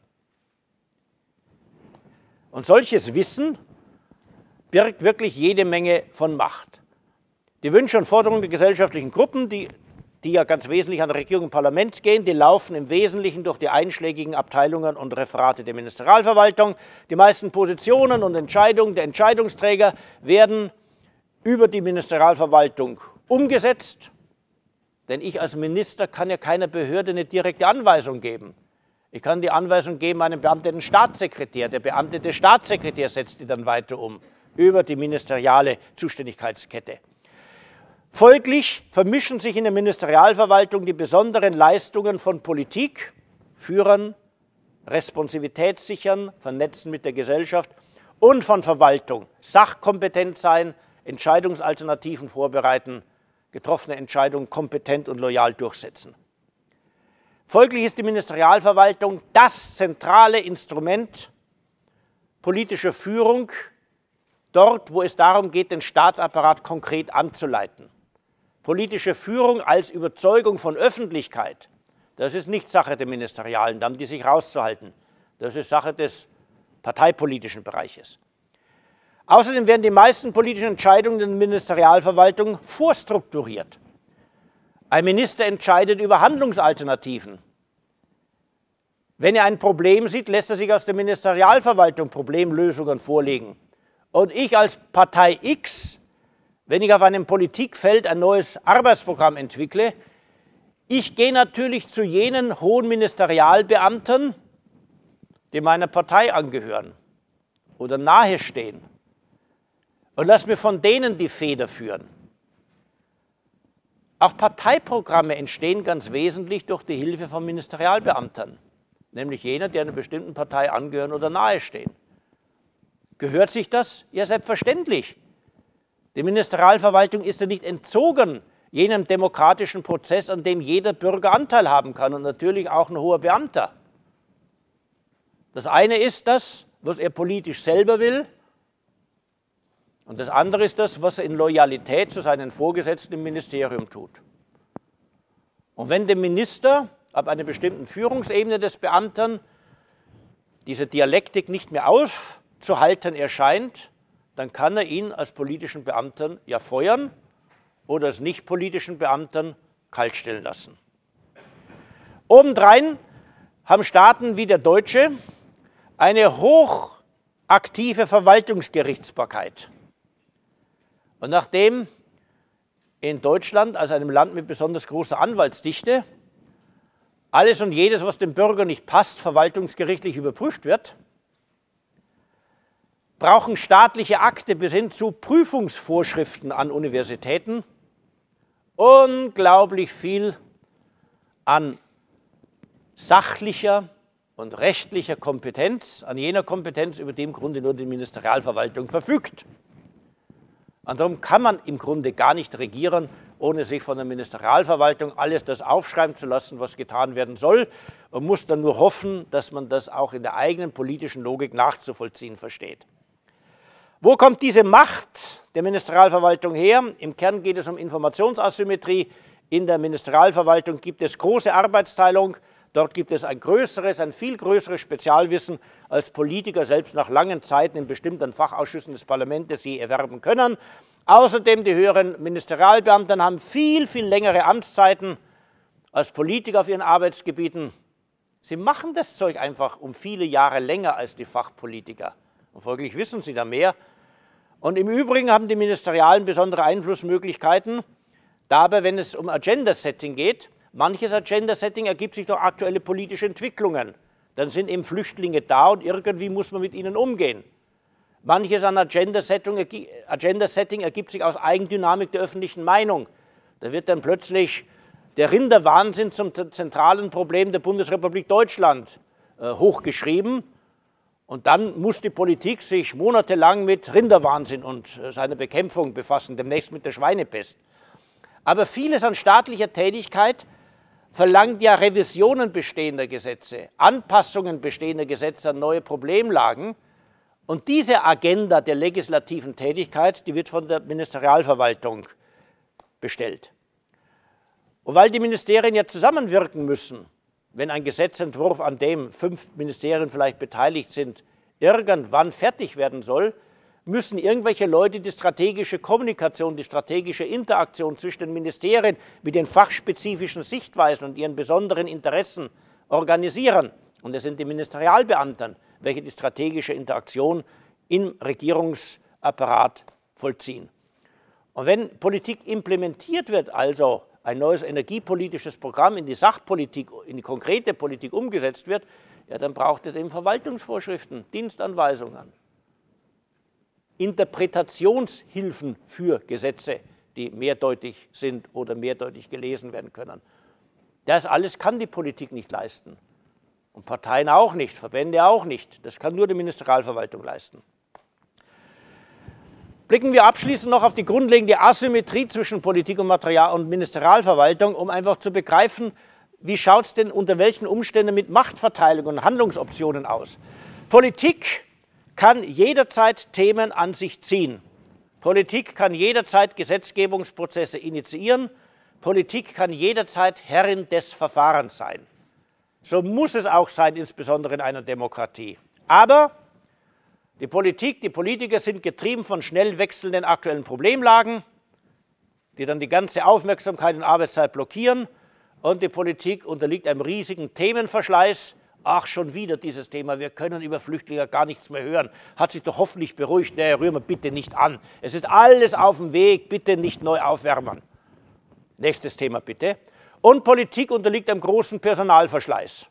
Und solches Wissen birgt wirklich jede Menge von Macht. Die Wünsche und Forderungen der gesellschaftlichen Gruppen, die ja ganz wesentlich an Regierung und Parlament gehen, die laufen im Wesentlichen durch die einschlägigen Abteilungen und Referate der Ministerialverwaltung. Die meisten Positionen und Entscheidungen der Entscheidungsträger werden über die Ministerialverwaltung umgesetzt, denn ich als Minister kann ja keiner Behörde eine direkte Anweisung geben. Ich kann die Anweisung geben einem beamteten Staatssekretär. Der beamtete Staatssekretär setzt die dann weiter um, über die ministeriale Zuständigkeitskette. Folglich vermischen sich in der Ministerialverwaltung die besonderen Leistungen von Politik, Führen, Responsivität sichern, Vernetzen mit der Gesellschaft und von Verwaltung, sachkompetent sein, Entscheidungsalternativen vorbereiten, getroffene Entscheidungen kompetent und loyal durchsetzen. Folglich ist die Ministerialverwaltung das zentrale Instrument politischer Führung, dort, wo es darum geht, den Staatsapparat konkret anzuleiten. Politische Führung als Überzeugung von Öffentlichkeit, das ist nicht Sache der Ministerialen, da haben die sich rauszuhalten. Das ist Sache des parteipolitischen Bereiches. Außerdem werden die meisten politischen Entscheidungen in der Ministerialverwaltung vorstrukturiert. Ein Minister entscheidet über Handlungsalternativen. Wenn er ein Problem sieht, lässt er sich aus der Ministerialverwaltung Problemlösungen vorlegen. Und ich als Partei X, wenn ich auf einem Politikfeld ein neues Arbeitsprogramm entwickle, ich gehe natürlich zu jenen hohen Ministerialbeamten, die meiner Partei angehören oder nahestehen, und lasse mir von denen die Feder führen. Auch Parteiprogramme entstehen ganz wesentlich durch die Hilfe von Ministerialbeamten, nämlich jener, die einer bestimmten Partei angehören oder nahestehen. Gehört sich das? Ja, selbstverständlich. Die Ministerialverwaltung ist ja nicht entzogen jenem demokratischen Prozess, an dem jeder Bürger Anteil haben kann und natürlich auch ein hoher Beamter. Das eine ist das, was er politisch selber will, und das andere ist das, was er in Loyalität zu seinen Vorgesetzten im Ministerium tut. Und wenn dem Minister ab einer bestimmten Führungsebene des Beamten diese Dialektik nicht mehr auszuhalten erscheint, dann kann er ihn als politischen Beamten ja feuern oder als nicht politischen Beamten kaltstellen lassen. Obendrein haben Staaten wie der deutsche eine hochaktive Verwaltungsgerichtsbarkeit. Und nachdem in Deutschland, als einem Land mit besonders großer Anwaltsdichte, alles und jedes, was dem Bürger nicht passt, verwaltungsgerichtlich überprüft wird, brauchen staatliche Akte bis hin zu Prüfungsvorschriften an Universitäten unglaublich viel an sachlicher und rechtlicher Kompetenz, an jener Kompetenz, über die im Grunde nur die Ministerialverwaltung verfügt. Und darum kann man im Grunde gar nicht regieren, ohne sich von der Ministerialverwaltung alles das aufschreiben zu lassen, was getan werden soll, und muss dann nur hoffen, dass man das auch in der eigenen politischen Logik nachzuvollziehen versteht. Wo kommt diese Macht der Ministerialverwaltung her? Im Kern geht es um Informationsasymmetrie. In der Ministerialverwaltung gibt es große Arbeitsteilung. Dort gibt es ein viel größeres Spezialwissen, als Politiker selbst nach langen Zeiten in bestimmten Fachausschüssen des Parlaments je erwerben können. Außerdem, die höheren Ministerialbeamten haben viel, viel längere Amtszeiten als Politiker auf ihren Arbeitsgebieten. Sie machen das Zeug einfach um viele Jahre länger als die Fachpolitiker. Und folglich wissen sie da mehr. Und im Übrigen haben die Ministerialen besondere Einflussmöglichkeiten. Dabei, wenn es um Agenda-Setting geht, manches Agenda-Setting ergibt sich durch aktuelle politische Entwicklungen. Dann sind eben Flüchtlinge da und irgendwie muss man mit ihnen umgehen. Manches an Agenda-Setting ergibt sich aus Eigendynamik der öffentlichen Meinung. Da wird dann plötzlich der Rinderwahnsinn zum zentralen Problem der Bundesrepublik Deutschland hochgeschrieben. Und dann muss die Politik sich monatelang mit Rinderwahnsinn und seiner Bekämpfung befassen, demnächst mit der Schweinepest. Aber vieles an staatlicher Tätigkeit verlangt ja Revisionen bestehender Gesetze, Anpassungen bestehender Gesetze an neue Problemlagen. Und diese Agenda der legislativen Tätigkeit, die wird von der Ministerialverwaltung bestellt. Und weil die Ministerien ja zusammenwirken müssen, wenn ein Gesetzentwurf, an dem 5 Ministerien vielleicht beteiligt sind, irgendwann fertig werden soll, müssen irgendwelche Leute die strategische Kommunikation, die strategische Interaktion zwischen den Ministerien mit den fachspezifischen Sichtweisen und ihren besonderen Interessen organisieren. Und es sind die Ministerialbeamten, welche die strategische Interaktion im Regierungsapparat vollziehen. Und wenn Politik implementiert wird, also ein neues energiepolitisches Programm in die Sachpolitik, in die konkrete Politik umgesetzt wird, ja, dann braucht es eben Verwaltungsvorschriften, Dienstanweisungen, Interpretationshilfen für Gesetze, die mehrdeutig sind oder mehrdeutig gelesen werden können. Das alles kann die Politik nicht leisten. Und Parteien auch nicht, Verbände auch nicht. Das kann nur die Ministerialverwaltung leisten. Blicken wir abschließend noch auf die grundlegende Asymmetrie zwischen Politik und Ministerialverwaltung, um einfach zu begreifen, wie schaut es denn unter welchen Umständen mit Machtverteilung und Handlungsoptionen aus. Politik kann jederzeit Themen an sich ziehen. Politik kann jederzeit Gesetzgebungsprozesse initiieren. Politik kann jederzeit Herrin des Verfahrens sein. So muss es auch sein, insbesondere in einer Demokratie. Aber die Politik, die Politiker sind getrieben von schnell wechselnden aktuellen Problemlagen, die dann die ganze Aufmerksamkeit und Arbeitszeit blockieren. Und die Politik unterliegt einem riesigen Themenverschleiß. Ach, schon wieder dieses Thema, wir können über Flüchtlinge gar nichts mehr hören. Hat sich doch hoffentlich beruhigt, naja, rühren wir bitte nicht an. Es ist alles auf dem Weg, bitte nicht neu aufwärmen. Nächstes Thema bitte. Und Politik unterliegt einem großen Personalverschleiß.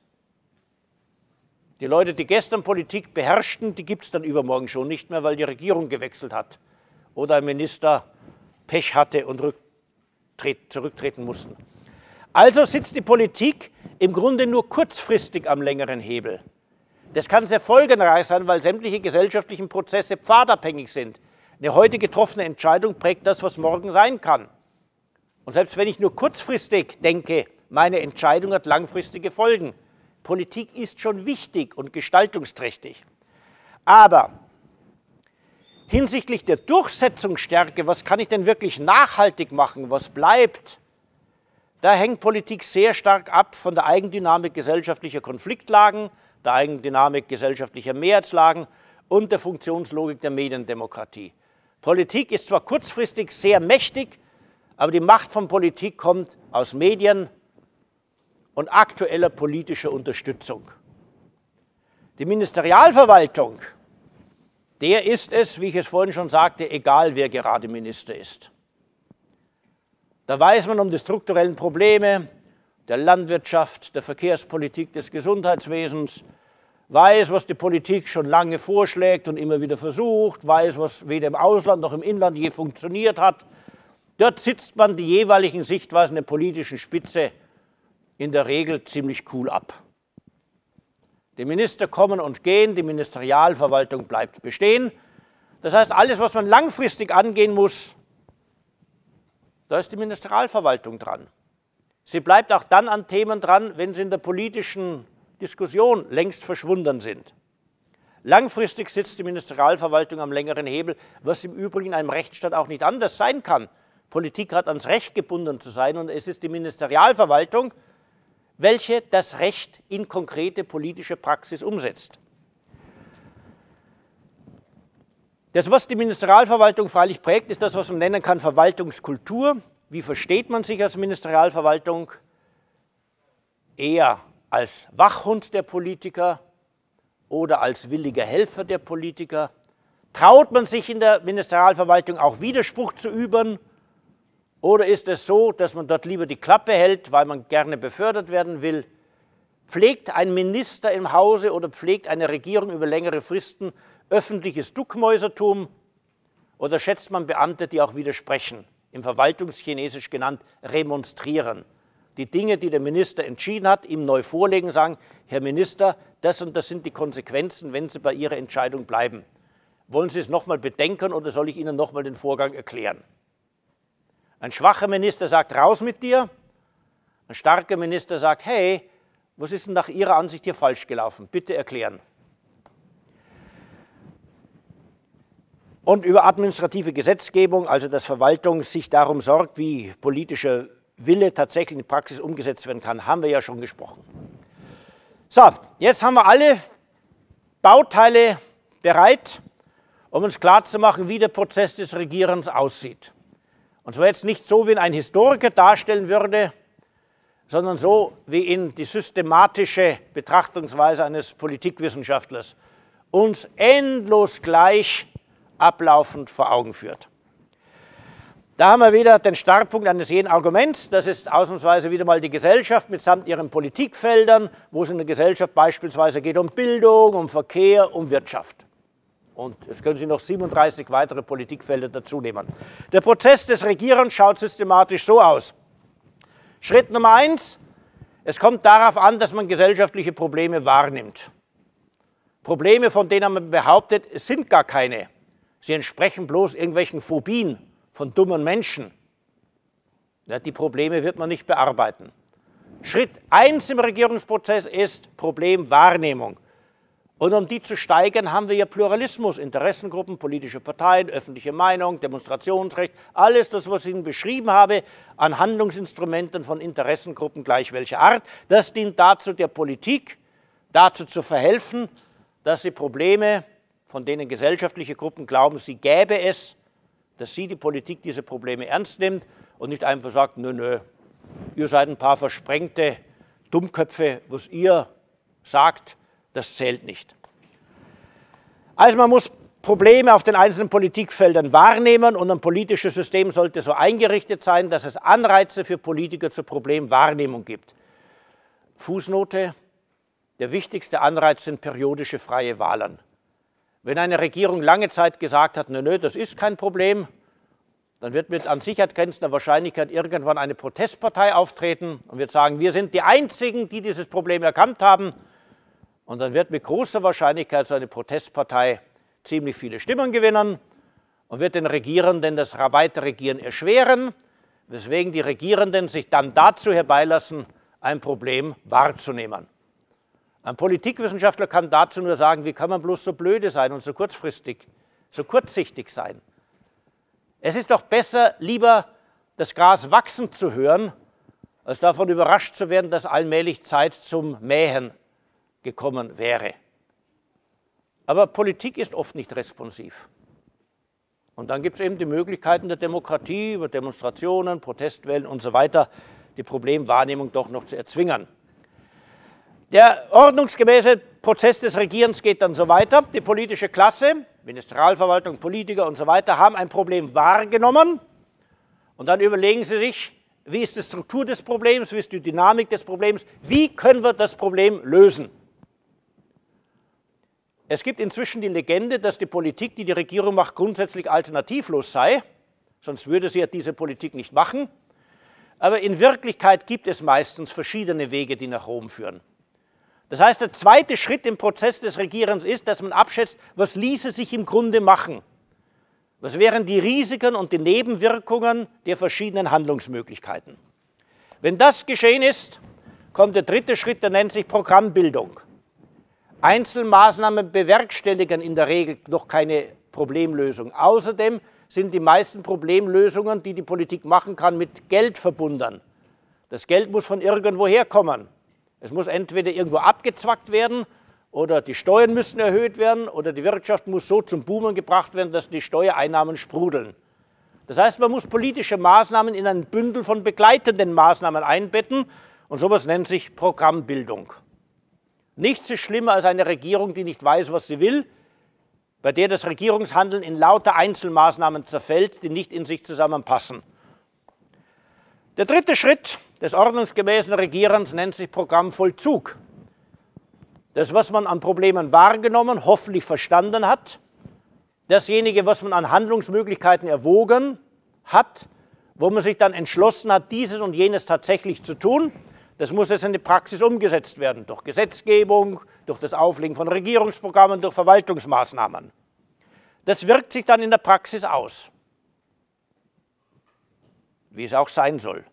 Die Leute, die gestern Politik beherrschten, die gibt es dann übermorgen schon nicht mehr, weil die Regierung gewechselt hat oder ein Minister Pech hatte und zurücktreten mussten. Also sitzt die Politik im Grunde nur kurzfristig am längeren Hebel. Das kann sehr folgenreich sein, weil sämtliche gesellschaftlichen Prozesse pfadabhängig sind. Eine heute getroffene Entscheidung prägt das, was morgen sein kann. Und selbst wenn ich nur kurzfristig denke, meine Entscheidung hat langfristige Folgen. Politik ist schon wichtig und gestaltungsträchtig. Aber hinsichtlich der Durchsetzungsstärke, was kann ich denn wirklich nachhaltig machen, was bleibt, da hängt Politik sehr stark ab von der Eigendynamik gesellschaftlicher Konfliktlagen, der Eigendynamik gesellschaftlicher Mehrheitslagen und der Funktionslogik der Mediendemokratie. Politik ist zwar kurzfristig sehr mächtig, aber die Macht von Politik kommt aus Medien und aktueller politischer Unterstützung. Die Ministerialverwaltung, der ist es, wie ich es vorhin schon sagte, egal wer gerade Minister ist. Da weiß man um die strukturellen Probleme der Landwirtschaft, der Verkehrspolitik, des Gesundheitswesens, weiß, was die Politik schon lange vorschlägt und immer wieder versucht, weiß, was weder im Ausland noch im Inland je funktioniert hat. Dort sitzt man die jeweiligen Sichtweisen der politischen Spitze in der Regel ziemlich cool ab. Die Minister kommen und gehen, die Ministerialverwaltung bleibt bestehen. Das heißt, alles, was man langfristig angehen muss, da ist die Ministerialverwaltung dran. Sie bleibt auch dann an Themen dran, wenn sie in der politischen Diskussion längst verschwunden sind. Langfristig sitzt die Ministerialverwaltung am längeren Hebel, was im Übrigen in einem Rechtsstaat auch nicht anders sein kann. Politik hat ans Recht gebunden zu sein und es ist die Ministerialverwaltung, welche das Recht in konkrete politische Praxis umsetzt. Das, was die Ministerialverwaltung freilich prägt, ist das, was man nennen kann Verwaltungskultur. Wie versteht man sich als Ministerialverwaltung? Eher als Wachhund der Politiker oder als williger Helfer der Politiker? Traut man sich in der Ministerialverwaltung auch Widerspruch zu üben? Oder ist es so, dass man dort lieber die Klappe hält, weil man gerne befördert werden will? Pflegt ein Minister im Hause oder pflegt eine Regierung über längere Fristen öffentliches Duckmäusertum? Oder schätzt man Beamte, die auch widersprechen? Im Verwaltungschinesisch genannt remonstrieren. Die Dinge, die der Minister entschieden hat, ihm neu vorlegen, sagen, Herr Minister, das und das sind die Konsequenzen, wenn Sie bei Ihrer Entscheidung bleiben. Wollen Sie es nochmal bedenken oder soll ich Ihnen nochmal den Vorgang erklären? Ein schwacher Minister sagt, raus mit dir. Ein starker Minister sagt, hey, was ist denn nach Ihrer Ansicht hier falsch gelaufen? Bitte erklären. Und über administrative Gesetzgebung, also dass Verwaltung sich darum sorgt, wie politischer Wille tatsächlich in die Praxis umgesetzt werden kann, haben wir ja schon gesprochen. So, jetzt haben wir alle Bauteile bereit, um uns klarzumachen, wie der Prozess des Regierens aussieht. Und zwar jetzt nicht so, wie ihn ein Historiker darstellen würde, sondern so, wie ihn die systematische Betrachtungsweise eines Politikwissenschaftlers uns endlos gleich ablaufend vor Augen führt. Da haben wir wieder den Startpunkt eines jeden Arguments. Das ist ausnahmsweise wieder mal die Gesellschaft mitsamt ihren Politikfeldern, wo es in der Gesellschaft beispielsweise geht um Bildung, um Verkehr, um Wirtschaft. Und es können Sie noch 37 weitere Politikfelder dazu nehmen. Der Prozess des Regierens schaut systematisch so aus. Schritt Nummer 1, es kommt darauf an, dass man gesellschaftliche Probleme wahrnimmt. Probleme, von denen man behauptet, es sind gar keine. Sie entsprechen bloß irgendwelchen Phobien von dummen Menschen. Ja, die Probleme wird man nicht bearbeiten. Schritt 1 im Regierungsprozess ist Problemwahrnehmung. Und um die zu steigern, haben wir ja Pluralismus, Interessengruppen, politische Parteien, öffentliche Meinung, Demonstrationsrecht, alles das, was ich Ihnen beschrieben habe, an Handlungsinstrumenten von Interessengruppen gleich welcher Art. Das dient dazu, der Politik dazu zu verhelfen, dass sie Probleme, von denen gesellschaftliche Gruppen glauben, sie gäbe es, dass sie, die Politik, diese Probleme ernst nimmt und nicht einfach sagt, nö, ihr seid ein paar versprengte Dummköpfe, was ihr sagt, das zählt nicht. Also man muss Probleme auf den einzelnen Politikfeldern wahrnehmen und ein politisches System sollte so eingerichtet sein, dass es Anreize für Politiker zur Problemwahrnehmung gibt. Fußnote, der wichtigste Anreiz sind periodische freie Wahlen. Wenn eine Regierung lange Zeit gesagt hat, nö, das ist kein Problem, dann wird mit an Sicherheit grenzender Wahrscheinlichkeit irgendwann eine Protestpartei auftreten und wird sagen, wir sind die Einzigen, die dieses Problem erkannt haben. Und dann wird mit großer Wahrscheinlichkeit so eine Protestpartei ziemlich viele Stimmen gewinnen und wird den Regierenden das Weiterregieren erschweren, weswegen die Regierenden sich dann dazu herbeilassen, ein Problem wahrzunehmen. Ein Politikwissenschaftler kann dazu nur sagen, wie kann man bloß so blöde sein und so kurzfristig, so kurzsichtig sein. Es ist doch besser, lieber das Gras wachsen zu hören, als davon überrascht zu werden, dass allmählich Zeit zum Mähen gekommen wäre. Aber Politik ist oft nicht responsiv. Und dann gibt es eben die Möglichkeiten der Demokratie, über Demonstrationen, Protestwellen und so weiter, die Problemwahrnehmung doch noch zu erzwingen. Der ordnungsgemäße Prozess des Regierens geht dann so weiter. Die politische Klasse, Ministerialverwaltung, Politiker und so weiter, haben ein Problem wahrgenommen und dann überlegen sie sich, wie ist die Struktur des Problems, wie ist die Dynamik des Problems, wie können wir das Problem lösen. Es gibt inzwischen die Legende, dass die Politik, die die Regierung macht, grundsätzlich alternativlos sei, sonst würde sie ja diese Politik nicht machen. Aber in Wirklichkeit gibt es meistens verschiedene Wege, die nach Rom führen. Das heißt, der zweite Schritt im Prozess des Regierens ist, dass man abschätzt, was ließe sich im Grunde machen. Was wären die Risiken und die Nebenwirkungen der verschiedenen Handlungsmöglichkeiten. Wenn das geschehen ist, kommt der dritte Schritt, der nennt sich Programmbildung. Einzelmaßnahmen bewerkstelligen in der Regel noch keine Problemlösung. Außerdem sind die meisten Problemlösungen, die die Politik machen kann, mit Geld verbunden. Das Geld muss von irgendwoher kommen. Es muss entweder irgendwo abgezwackt werden oder die Steuern müssen erhöht werden oder die Wirtschaft muss so zum Boomen gebracht werden, dass die Steuereinnahmen sprudeln. Das heißt, man muss politische Maßnahmen in ein Bündel von begleitenden Maßnahmen einbetten und sowas nennt sich Programmbildung. Nichts ist schlimmer als eine Regierung, die nicht weiß, was sie will, bei der das Regierungshandeln in lauter Einzelmaßnahmen zerfällt, die nicht in sich zusammenpassen. Der dritte Schritt des ordnungsgemäßen Regierens nennt sich Programmvollzug. Das, was man an Problemen wahrgenommen, hoffentlich verstanden hat, dasjenige, was man an Handlungsmöglichkeiten erwogen hat, wo man sich dann entschlossen hat, dieses und jenes tatsächlich zu tun, das muss jetzt in die Praxis umgesetzt werden, durch Gesetzgebung, durch das Auflegen von Regierungsprogrammen, durch Verwaltungsmaßnahmen. Das wirkt sich dann in der Praxis aus, wie es auch sein soll.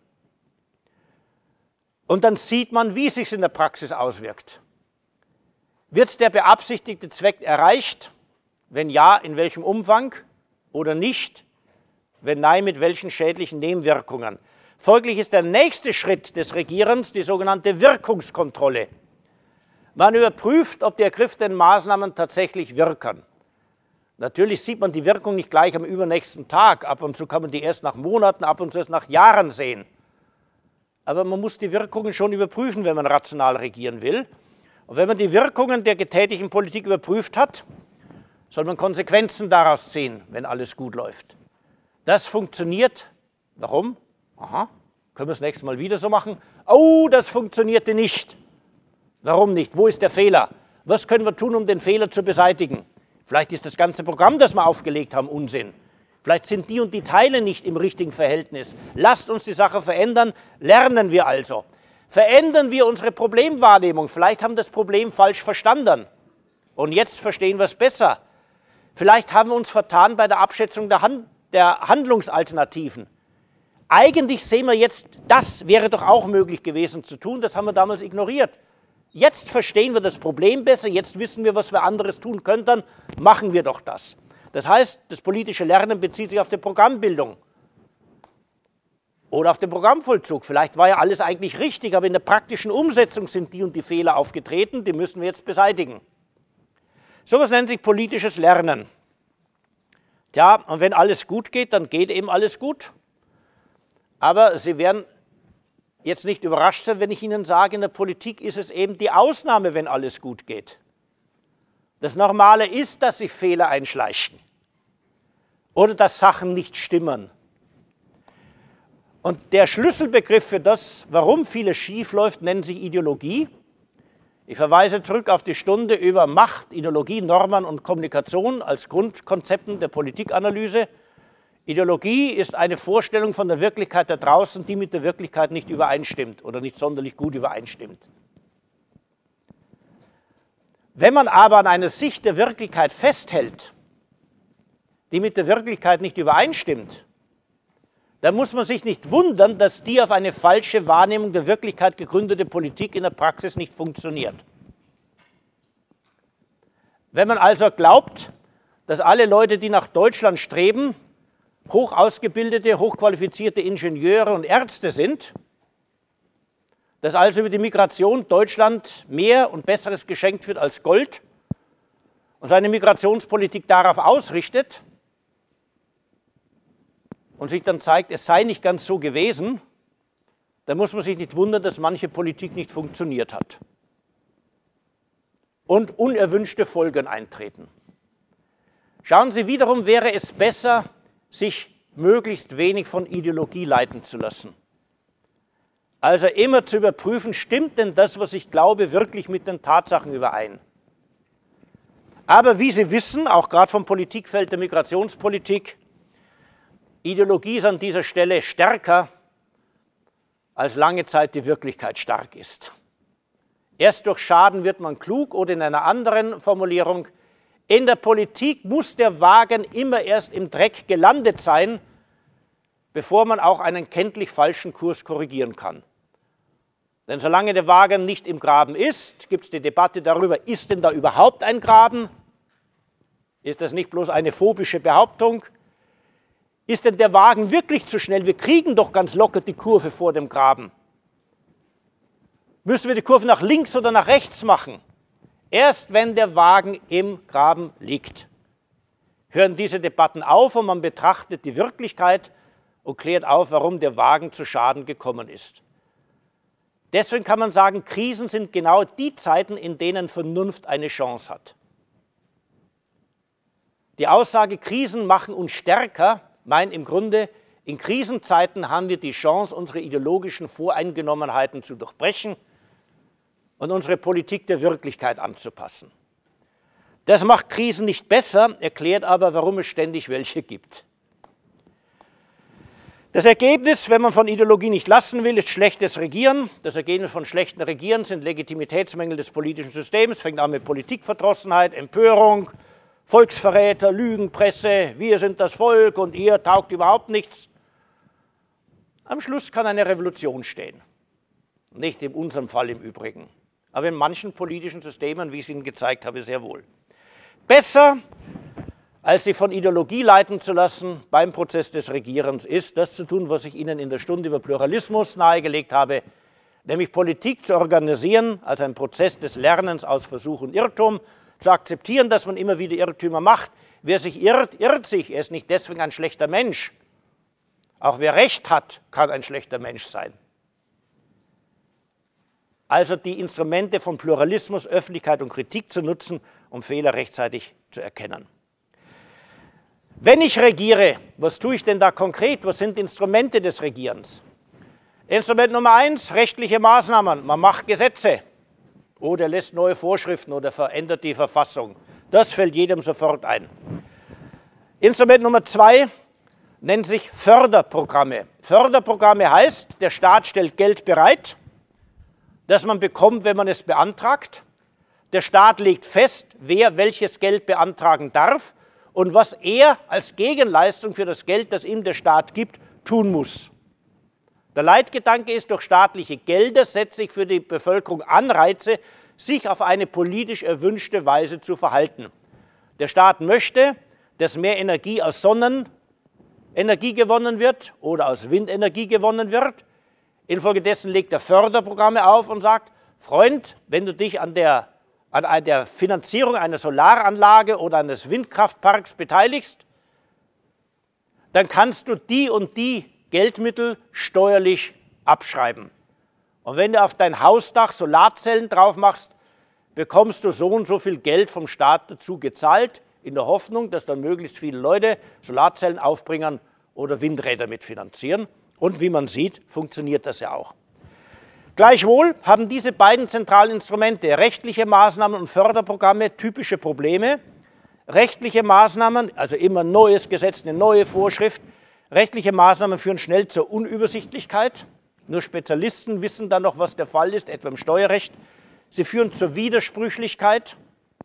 Und dann sieht man, wie es sich in der Praxis auswirkt. Wird der beabsichtigte Zweck erreicht? Wenn ja, in welchem Umfang oder nicht? Wenn nein, mit welchen schädlichen Nebenwirkungen? Folglich ist der nächste Schritt des Regierens die sogenannte Wirkungskontrolle. Man überprüft, ob die ergriffenen Maßnahmen tatsächlich wirken. Natürlich sieht man die Wirkung nicht gleich am übernächsten Tag. Ab und zu kann man die erst nach Monaten, ab und zu erst nach Jahren sehen. Aber man muss die Wirkungen schon überprüfen, wenn man rational regieren will. Und wenn man die Wirkungen der getätigten Politik überprüft hat, soll man Konsequenzen daraus ziehen, wenn alles gut läuft. Das funktioniert. Warum? Aha, können wir das nächste Mal wieder so machen? Oh, das funktionierte nicht. Warum nicht? Wo ist der Fehler? Was können wir tun, um den Fehler zu beseitigen? Vielleicht ist das ganze Programm, das wir aufgelegt haben, Unsinn. Vielleicht sind die und die Teile nicht im richtigen Verhältnis. Lasst uns die Sache verändern, lernen wir also. Verändern wir unsere Problemwahrnehmung. Vielleicht haben wir das Problem falsch verstanden. Und jetzt verstehen wir es besser. Vielleicht haben wir uns vertan bei der Abschätzung der Handlungsalternativen. Eigentlich sehen wir jetzt, das wäre doch auch möglich gewesen zu tun, das haben wir damals ignoriert. Jetzt verstehen wir das Problem besser, jetzt wissen wir, was wir anderes tun könnten, machen wir doch das. Das heißt, das politische Lernen bezieht sich auf die Programmbildung oder auf den Programmvollzug. Vielleicht war ja alles eigentlich richtig, aber in der praktischen Umsetzung sind die und die Fehler aufgetreten, die müssen wir jetzt beseitigen. So etwas nennt sich politisches Lernen. Tja, und wenn alles gut geht, dann geht eben alles gut. Aber Sie werden jetzt nicht überrascht sein, wenn ich Ihnen sage, in der Politik ist es eben die Ausnahme, wenn alles gut geht. Das Normale ist, dass sich Fehler einschleichen oder dass Sachen nicht stimmen. Und der Schlüsselbegriff für das, warum vieles schief läuft, nennt sich Ideologie. Ich verweise zurück auf die Stunde über Macht, Ideologie, Normen und Kommunikation als Grundkonzepten der Politikanalyse. Ideologie ist eine Vorstellung von der Wirklichkeit da draußen, die mit der Wirklichkeit nicht übereinstimmt oder nicht sonderlich gut übereinstimmt. Wenn man aber an einer Sicht der Wirklichkeit festhält, die mit der Wirklichkeit nicht übereinstimmt, dann muss man sich nicht wundern, dass die auf eine falsche Wahrnehmung der Wirklichkeit gegründete Politik in der Praxis nicht funktioniert. Wenn man also glaubt, dass alle Leute, die nach Deutschland streben, hoch ausgebildete, hochqualifizierte Ingenieure und Ärzte sind, dass also über die Migration Deutschland mehr und Besseres geschenkt wird als Gold und seine Migrationspolitik darauf ausrichtet und sich dann zeigt, es sei nicht ganz so gewesen, dann muss man sich nicht wundern, dass manche Politik nicht funktioniert hat und unerwünschte Folgen eintreten. Schauen Sie, wiederum wäre es besser, sich möglichst wenig von Ideologie leiten zu lassen. Also immer zu überprüfen, stimmt denn das, was ich glaube, wirklich mit den Tatsachen überein? Aber wie Sie wissen, auch gerade vom Politikfeld der Migrationspolitik, Ideologie ist an dieser Stelle stärker, als lange Zeit die Wirklichkeit stark ist. Erst durch Schaden wird man klug oder in einer anderen Formulierung, in der Politik muss der Wagen immer erst im Dreck gelandet sein, bevor man auch einen kenntlich falschen Kurs korrigieren kann. Denn solange der Wagen nicht im Graben ist, gibt es die Debatte darüber, ist denn da überhaupt ein Graben? Ist das nicht bloß eine phobische Behauptung? Ist denn der Wagen wirklich zu schnell? Wir kriegen doch ganz locker die Kurve vor dem Graben. Müssen wir die Kurve nach links oder nach rechts machen? Erst wenn der Wagen im Graben liegt, hören diese Debatten auf und man betrachtet die Wirklichkeit und klärt auf, warum der Wagen zu Schaden gekommen ist. Deswegen kann man sagen, Krisen sind genau die Zeiten, in denen Vernunft eine Chance hat. Die Aussage, Krisen machen uns stärker, meint im Grunde, in Krisenzeiten haben wir die Chance, unsere ideologischen Voreingenommenheiten zu durchbrechen und unsere Politik der Wirklichkeit anzupassen. Das macht Krisen nicht besser, erklärt aber, warum es ständig welche gibt. Das Ergebnis, wenn man von Ideologie nicht lassen will, ist schlechtes Regieren. Das Ergebnis von schlechtem Regieren sind Legitimitätsmängel des politischen Systems, fängt an mit Politikverdrossenheit, Empörung, Volksverräter, Lügenpresse, wir sind das Volk und ihr taugt überhaupt nichts. Am Schluss kann eine Revolution stehen. Nicht in unserem Fall im Übrigen, aber in manchen politischen Systemen, wie ich es Ihnen gezeigt habe, sehr wohl. Besser, als sich von Ideologie leiten zu lassen beim Prozess des Regierens, ist, das zu tun, was ich Ihnen in der Stunde über Pluralismus nahegelegt habe, nämlich Politik zu organisieren als ein Prozess des Lernens aus Versuch und Irrtum, zu akzeptieren, dass man immer wieder Irrtümer macht. Wer sich irrt, irrt sich. Er ist nicht deswegen ein schlechter Mensch. Auch wer Recht hat, kann ein schlechter Mensch sein. Also die Instrumente von Pluralismus, Öffentlichkeit und Kritik zu nutzen, um Fehler rechtzeitig zu erkennen. Wenn ich regiere, was tue ich denn da konkret? Was sind Instrumente des Regierens? Instrument Nummer 1, rechtliche Maßnahmen. Man macht Gesetze oder lässt neue Vorschriften oder verändert die Verfassung. Das fällt jedem sofort ein. Instrument Nummer 2 nennt sich Förderprogramme. Förderprogramme heißt, der Staat stellt Geld bereit, das man bekommt, wenn man es beantragt. Der Staat legt fest, wer welches Geld beantragen darf und was er als Gegenleistung für das Geld, das ihm der Staat gibt, tun muss. Der Leitgedanke ist, durch staatliche Gelder setze ich für die Bevölkerung Anreize, sich auf eine politisch erwünschte Weise zu verhalten. Der Staat möchte, dass mehr Energie aus Sonnenenergie gewonnen wird oder aus Windenergie gewonnen wird. Infolgedessen legt er Förderprogramme auf und sagt, Freund, wenn du dich an der Finanzierung einer Solaranlage oder eines Windkraftparks beteiligst, dann kannst du die und die Geldmittel steuerlich abschreiben. Und wenn du auf dein Hausdach Solarzellen drauf machst, bekommst du so und so viel Geld vom Staat dazu gezahlt, in der Hoffnung, dass dann möglichst viele Leute Solarzellen aufbringen oder Windräder mitfinanzieren. Und wie man sieht, funktioniert das ja auch. Gleichwohl haben diese beiden zentralen Instrumente, rechtliche Maßnahmen und Förderprogramme, typische Probleme. Rechtliche Maßnahmen, also immer ein neues Gesetz, eine neue Vorschrift. Rechtliche Maßnahmen führen schnell zur Unübersichtlichkeit. Nur Spezialisten wissen dann noch, was der Fall ist, etwa im Steuerrecht. Sie führen zur Widersprüchlichkeit.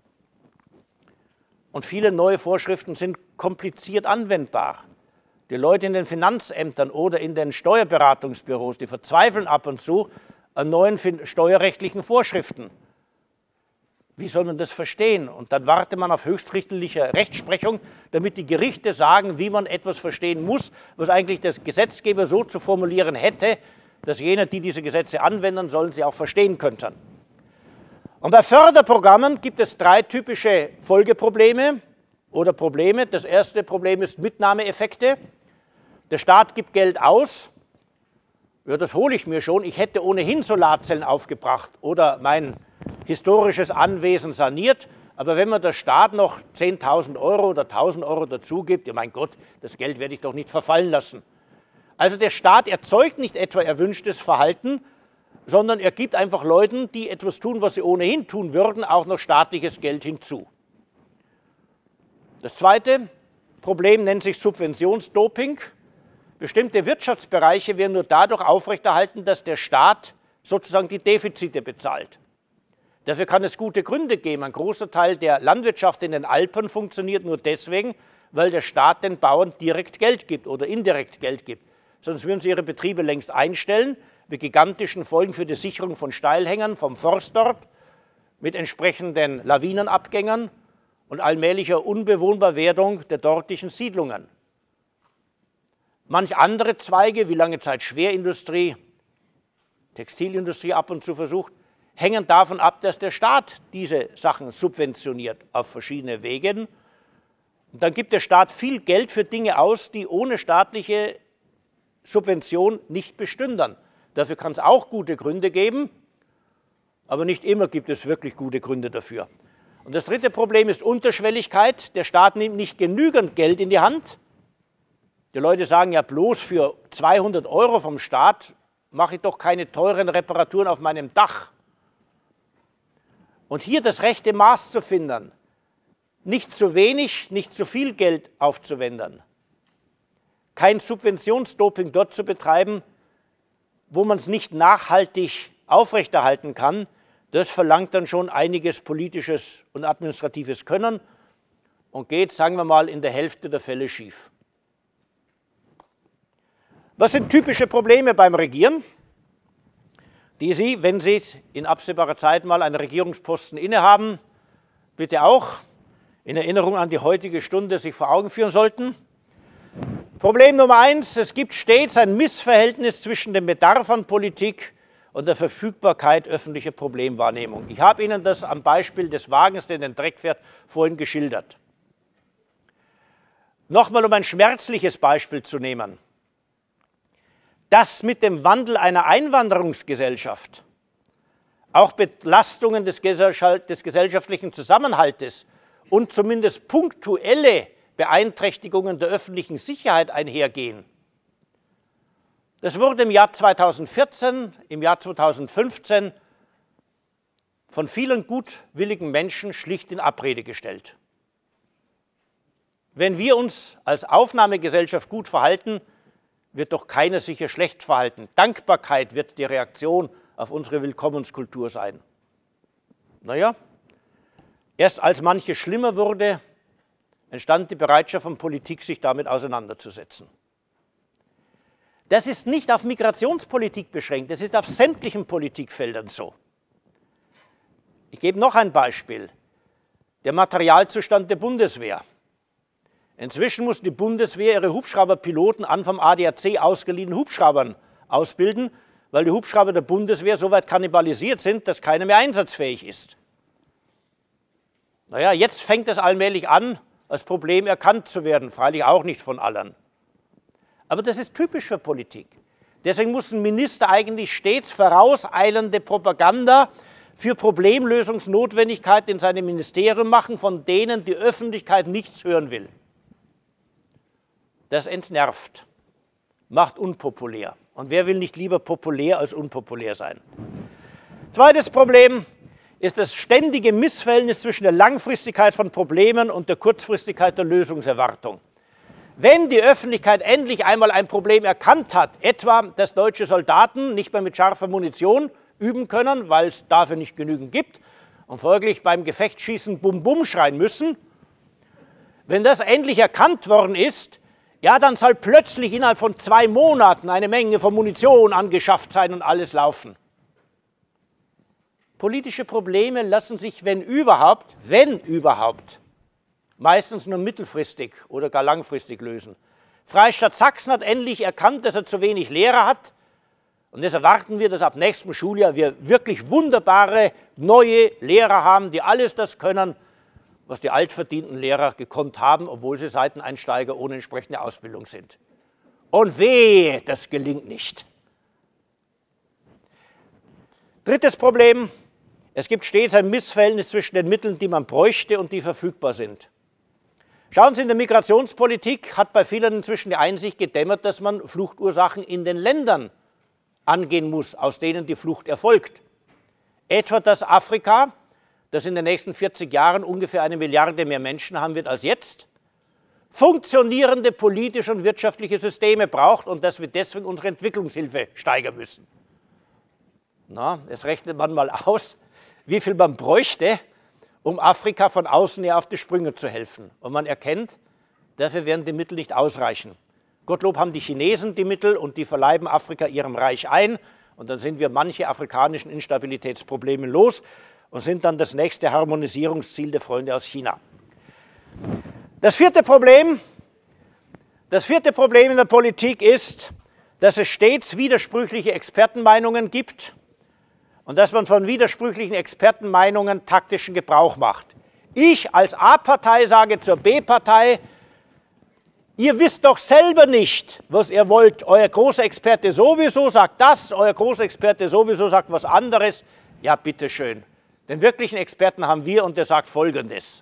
Und viele neue Vorschriften sind kompliziert anwendbar. Die Leute in den Finanzämtern oder in den Steuerberatungsbüros, die verzweifeln ab und zu an neuen steuerrechtlichen Vorschriften. Wie soll man das verstehen? Und dann wartet man auf höchstrichterliche Rechtsprechung, damit die Gerichte sagen, wie man etwas verstehen muss, was eigentlich der Gesetzgeber so zu formulieren hätte, dass jene, die diese Gesetze anwenden sollen, sie auch verstehen könnten. Und bei Förderprogrammen gibt es 3 typische Folgeprobleme oder Probleme. Das erste Problem ist Mitnahmeeffekte. Der Staat gibt Geld aus. Ja, das hole ich mir schon. Ich hätte ohnehin Solarzellen aufgebracht oder mein historisches Anwesen saniert. Aber wenn mir der Staat noch 10.000 € oder 1.000 € dazu gibt, ja mein Gott, das Geld werde ich doch nicht verfallen lassen. Also der Staat erzeugt nicht etwa erwünschtes Verhalten, sondern er gibt einfach Leuten, die etwas tun, was sie ohnehin tun würden, auch noch staatliches Geld hinzu. Das zweite Problem nennt sich Subventionsdoping. Bestimmte Wirtschaftsbereiche werden nur dadurch aufrechterhalten, dass der Staat sozusagen die Defizite bezahlt. Dafür kann es gute Gründe geben. Ein großer Teil der Landwirtschaft in den Alpen funktioniert nur deswegen, weil der Staat den Bauern direkt Geld gibt oder indirekt Geld gibt. Sonst würden sie ihre Betriebe längst einstellen, mit gigantischen Folgen für die Sicherung von Steilhängern, vom Forst dort, mit entsprechenden Lawinenabgängern und allmählicher Unbewohnbarwerdung der dortigen Siedlungen. Manch andere Zweige, wie lange Zeit Schwerindustrie, Textilindustrie ab und zu versucht, hängen davon ab, dass der Staat diese Sachen subventioniert auf verschiedene Wege. Und dann gibt der Staat viel Geld für Dinge aus, die ohne staatliche Subvention nicht bestünden. Dafür kann es auch gute Gründe geben, aber nicht immer gibt es wirklich gute Gründe dafür. Und das dritte Problem ist Unterschwelligkeit. Der Staat nimmt nicht genügend Geld in die Hand. Die Leute sagen ja, bloß für 200 € vom Staat mache ich doch keine teuren Reparaturen auf meinem Dach. Und hier das rechte Maß zu finden, nicht zu wenig, nicht zu viel Geld aufzuwenden, kein Subventionsdoping dort zu betreiben, wo man es nicht nachhaltig aufrechterhalten kann, das verlangt dann schon einiges politisches und administratives Können und geht, sagen wir mal, in der Hälfte der Fälle schief. Was sind typische Probleme beim Regieren, die Sie, wenn Sie in absehbarer Zeit mal einen Regierungsposten innehaben, bitte auch in Erinnerung an die heutige Stunde sich vor Augen führen sollten? Problem Nummer 1, es gibt stets ein Missverhältnis zwischen dem Bedarf an Politik und der Verfügbarkeit öffentlicher Problemwahrnehmung. Ich habe Ihnen das am Beispiel des Wagens, der in den Dreck fährt, vorhin geschildert. Nochmal, um ein schmerzliches Beispiel zu nehmen. Dass mit dem Wandel einer Einwanderungsgesellschaft auch Belastungen des gesellschaftlichen Zusammenhaltes und zumindest punktuelle Beeinträchtigungen der öffentlichen Sicherheit einhergehen. Das wurde im Jahr 2014, im Jahr 2015 von vielen gutwilligen Menschen schlicht in Abrede gestellt. Wenn wir uns als Aufnahmegesellschaft gut verhalten, wird doch keiner sich hier schlecht verhalten. Dankbarkeit wird die Reaktion auf unsere Willkommenskultur sein. Naja, erst als manches schlimmer wurde, entstand die Bereitschaft von Politik, sich damit auseinanderzusetzen. Das ist nicht auf Migrationspolitik beschränkt, das ist auf sämtlichen Politikfeldern so. Ich gebe noch ein Beispiel. Der Materialzustand der Bundeswehr. Inzwischen muss die Bundeswehr ihre Hubschrauberpiloten an vom ADAC ausgeliehenen Hubschraubern ausbilden, weil die Hubschrauber der Bundeswehr so weit kannibalisiert sind, dass keiner mehr einsatzfähig ist. Naja, jetzt fängt es allmählich an, als Problem erkannt zu werden, freilich auch nicht von allen. Aber das ist typisch für Politik. Deswegen muss ein Minister eigentlich stets vorauseilende Propaganda für Problemlösungsnotwendigkeit in seinem Ministerium machen, von denen die Öffentlichkeit nichts hören will. Das entnervt, macht unpopulär. Und wer will nicht lieber populär als unpopulär sein? Zweites Problem ist das ständige Missverhältnis zwischen der Langfristigkeit von Problemen und der Kurzfristigkeit der Lösungserwartung. Wenn die Öffentlichkeit endlich einmal ein Problem erkannt hat, etwa, dass deutsche Soldaten nicht mehr mit scharfer Munition üben können, weil es dafür nicht genügend gibt und folglich beim Gefechtsschießen Bum-Bum schreien müssen, wenn das endlich erkannt worden ist, ja, dann soll plötzlich innerhalb von 2 Monaten eine Menge von Munition angeschafft sein und alles laufen. Politische Probleme lassen sich, wenn überhaupt, meistens nur mittelfristig oder gar langfristig lösen. Freistaat Sachsen hat endlich erkannt, dass er zu wenig Lehrer hat. Und jetzt erwarten wir, dass ab nächstem Schuljahr wir wirklich wunderbare neue Lehrer haben, die alles das können, was die altverdienten Lehrer gekonnt haben, obwohl sie Seiteneinsteiger ohne entsprechende Ausbildung sind. Und wehe, das gelingt nicht. Drittes Problem, es gibt stets ein Missverhältnis zwischen den Mitteln, die man bräuchte und die verfügbar sind. Schauen Sie, in der Migrationspolitik hat bei vielen inzwischen die Einsicht gedämmert, dass man Fluchtursachen in den Ländern angehen muss, aus denen die Flucht erfolgt. Etwa, dass Afrika, das in den nächsten 40 Jahren ungefähr 1 Milliarde mehr Menschen haben wird als jetzt, funktionierende politische und wirtschaftliche Systeme braucht und dass wir deswegen unsere Entwicklungshilfe steigern müssen. Na, jetzt rechnet man mal aus, wie viel man bräuchte, um Afrika von außen her auf die Sprünge zu helfen. Und man erkennt, dafür werden die Mittel nicht ausreichen. Gottlob haben die Chinesen die Mittel und die verleiben Afrika ihrem Reich ein Und dann sind wir manche afrikanischen Instabilitätsprobleme los und sind dann das nächste Harmonisierungsziel der Freunde aus China. Das vierte Problem in der Politik ist, dass es stets widersprüchliche Expertenmeinungen gibt und dass man von widersprüchlichen Expertenmeinungen taktischen Gebrauch macht. Ich als A-Partei sage zur B-Partei, ihr wisst doch selber nicht, was ihr wollt. Euer großer Experte sowieso sagt das, euer großer Experte sowieso sagt was anderes. Ja, bitteschön. Den wirklichen Experten haben wir und der sagt Folgendes.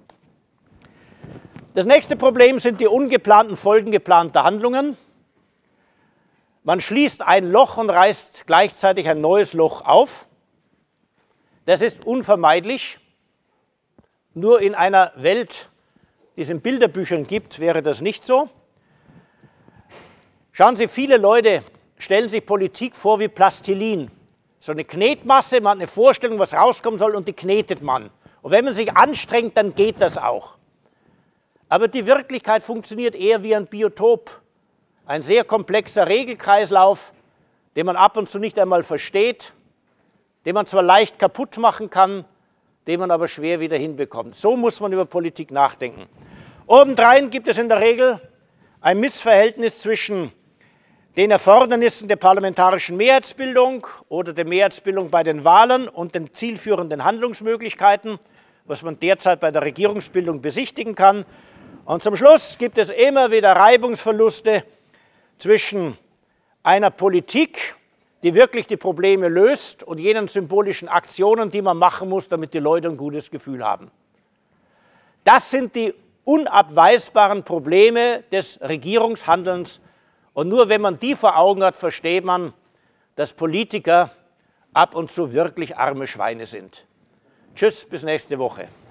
Das nächste Problem sind die ungeplanten Folgen geplanter Handlungen. Man schließt ein Loch und reißt gleichzeitig ein neues Loch auf. Das ist unvermeidlich. Nur in einer Welt, die es in Bilderbüchern gibt, wäre das nicht so. Schauen Sie, viele Leute stellen sich Politik vor wie Plastilin. So eine Knetmasse, man hat eine Vorstellung, was rauskommen soll, und die knetet man. Und wenn man sich anstrengt, dann geht das auch. Aber die Wirklichkeit funktioniert eher wie ein Biotop. Ein sehr komplexer Regelkreislauf, den man ab und zu nicht einmal versteht, den man zwar leicht kaputt machen kann, den man aber schwer wieder hinbekommt. So muss man über Politik nachdenken. Obendrein gibt es in der Regel ein Missverhältnis zwischen den Erfordernissen der parlamentarischen Mehrheitsbildung oder der Mehrheitsbildung bei den Wahlen und den zielführenden Handlungsmöglichkeiten, was man derzeit bei der Regierungsbildung besichtigen kann. Und zum Schluss gibt es immer wieder Reibungsverluste zwischen einer Politik, die wirklich die Probleme löst, und jenen symbolischen Aktionen, die man machen muss, damit die Leute ein gutes Gefühl haben. Das sind die unabweisbaren Probleme des Regierungshandelns. Und nur wenn man die vor Augen hat, versteht man, dass Politiker ab und zu wirklich arme Schweine sind. Tschüss, bis nächste Woche.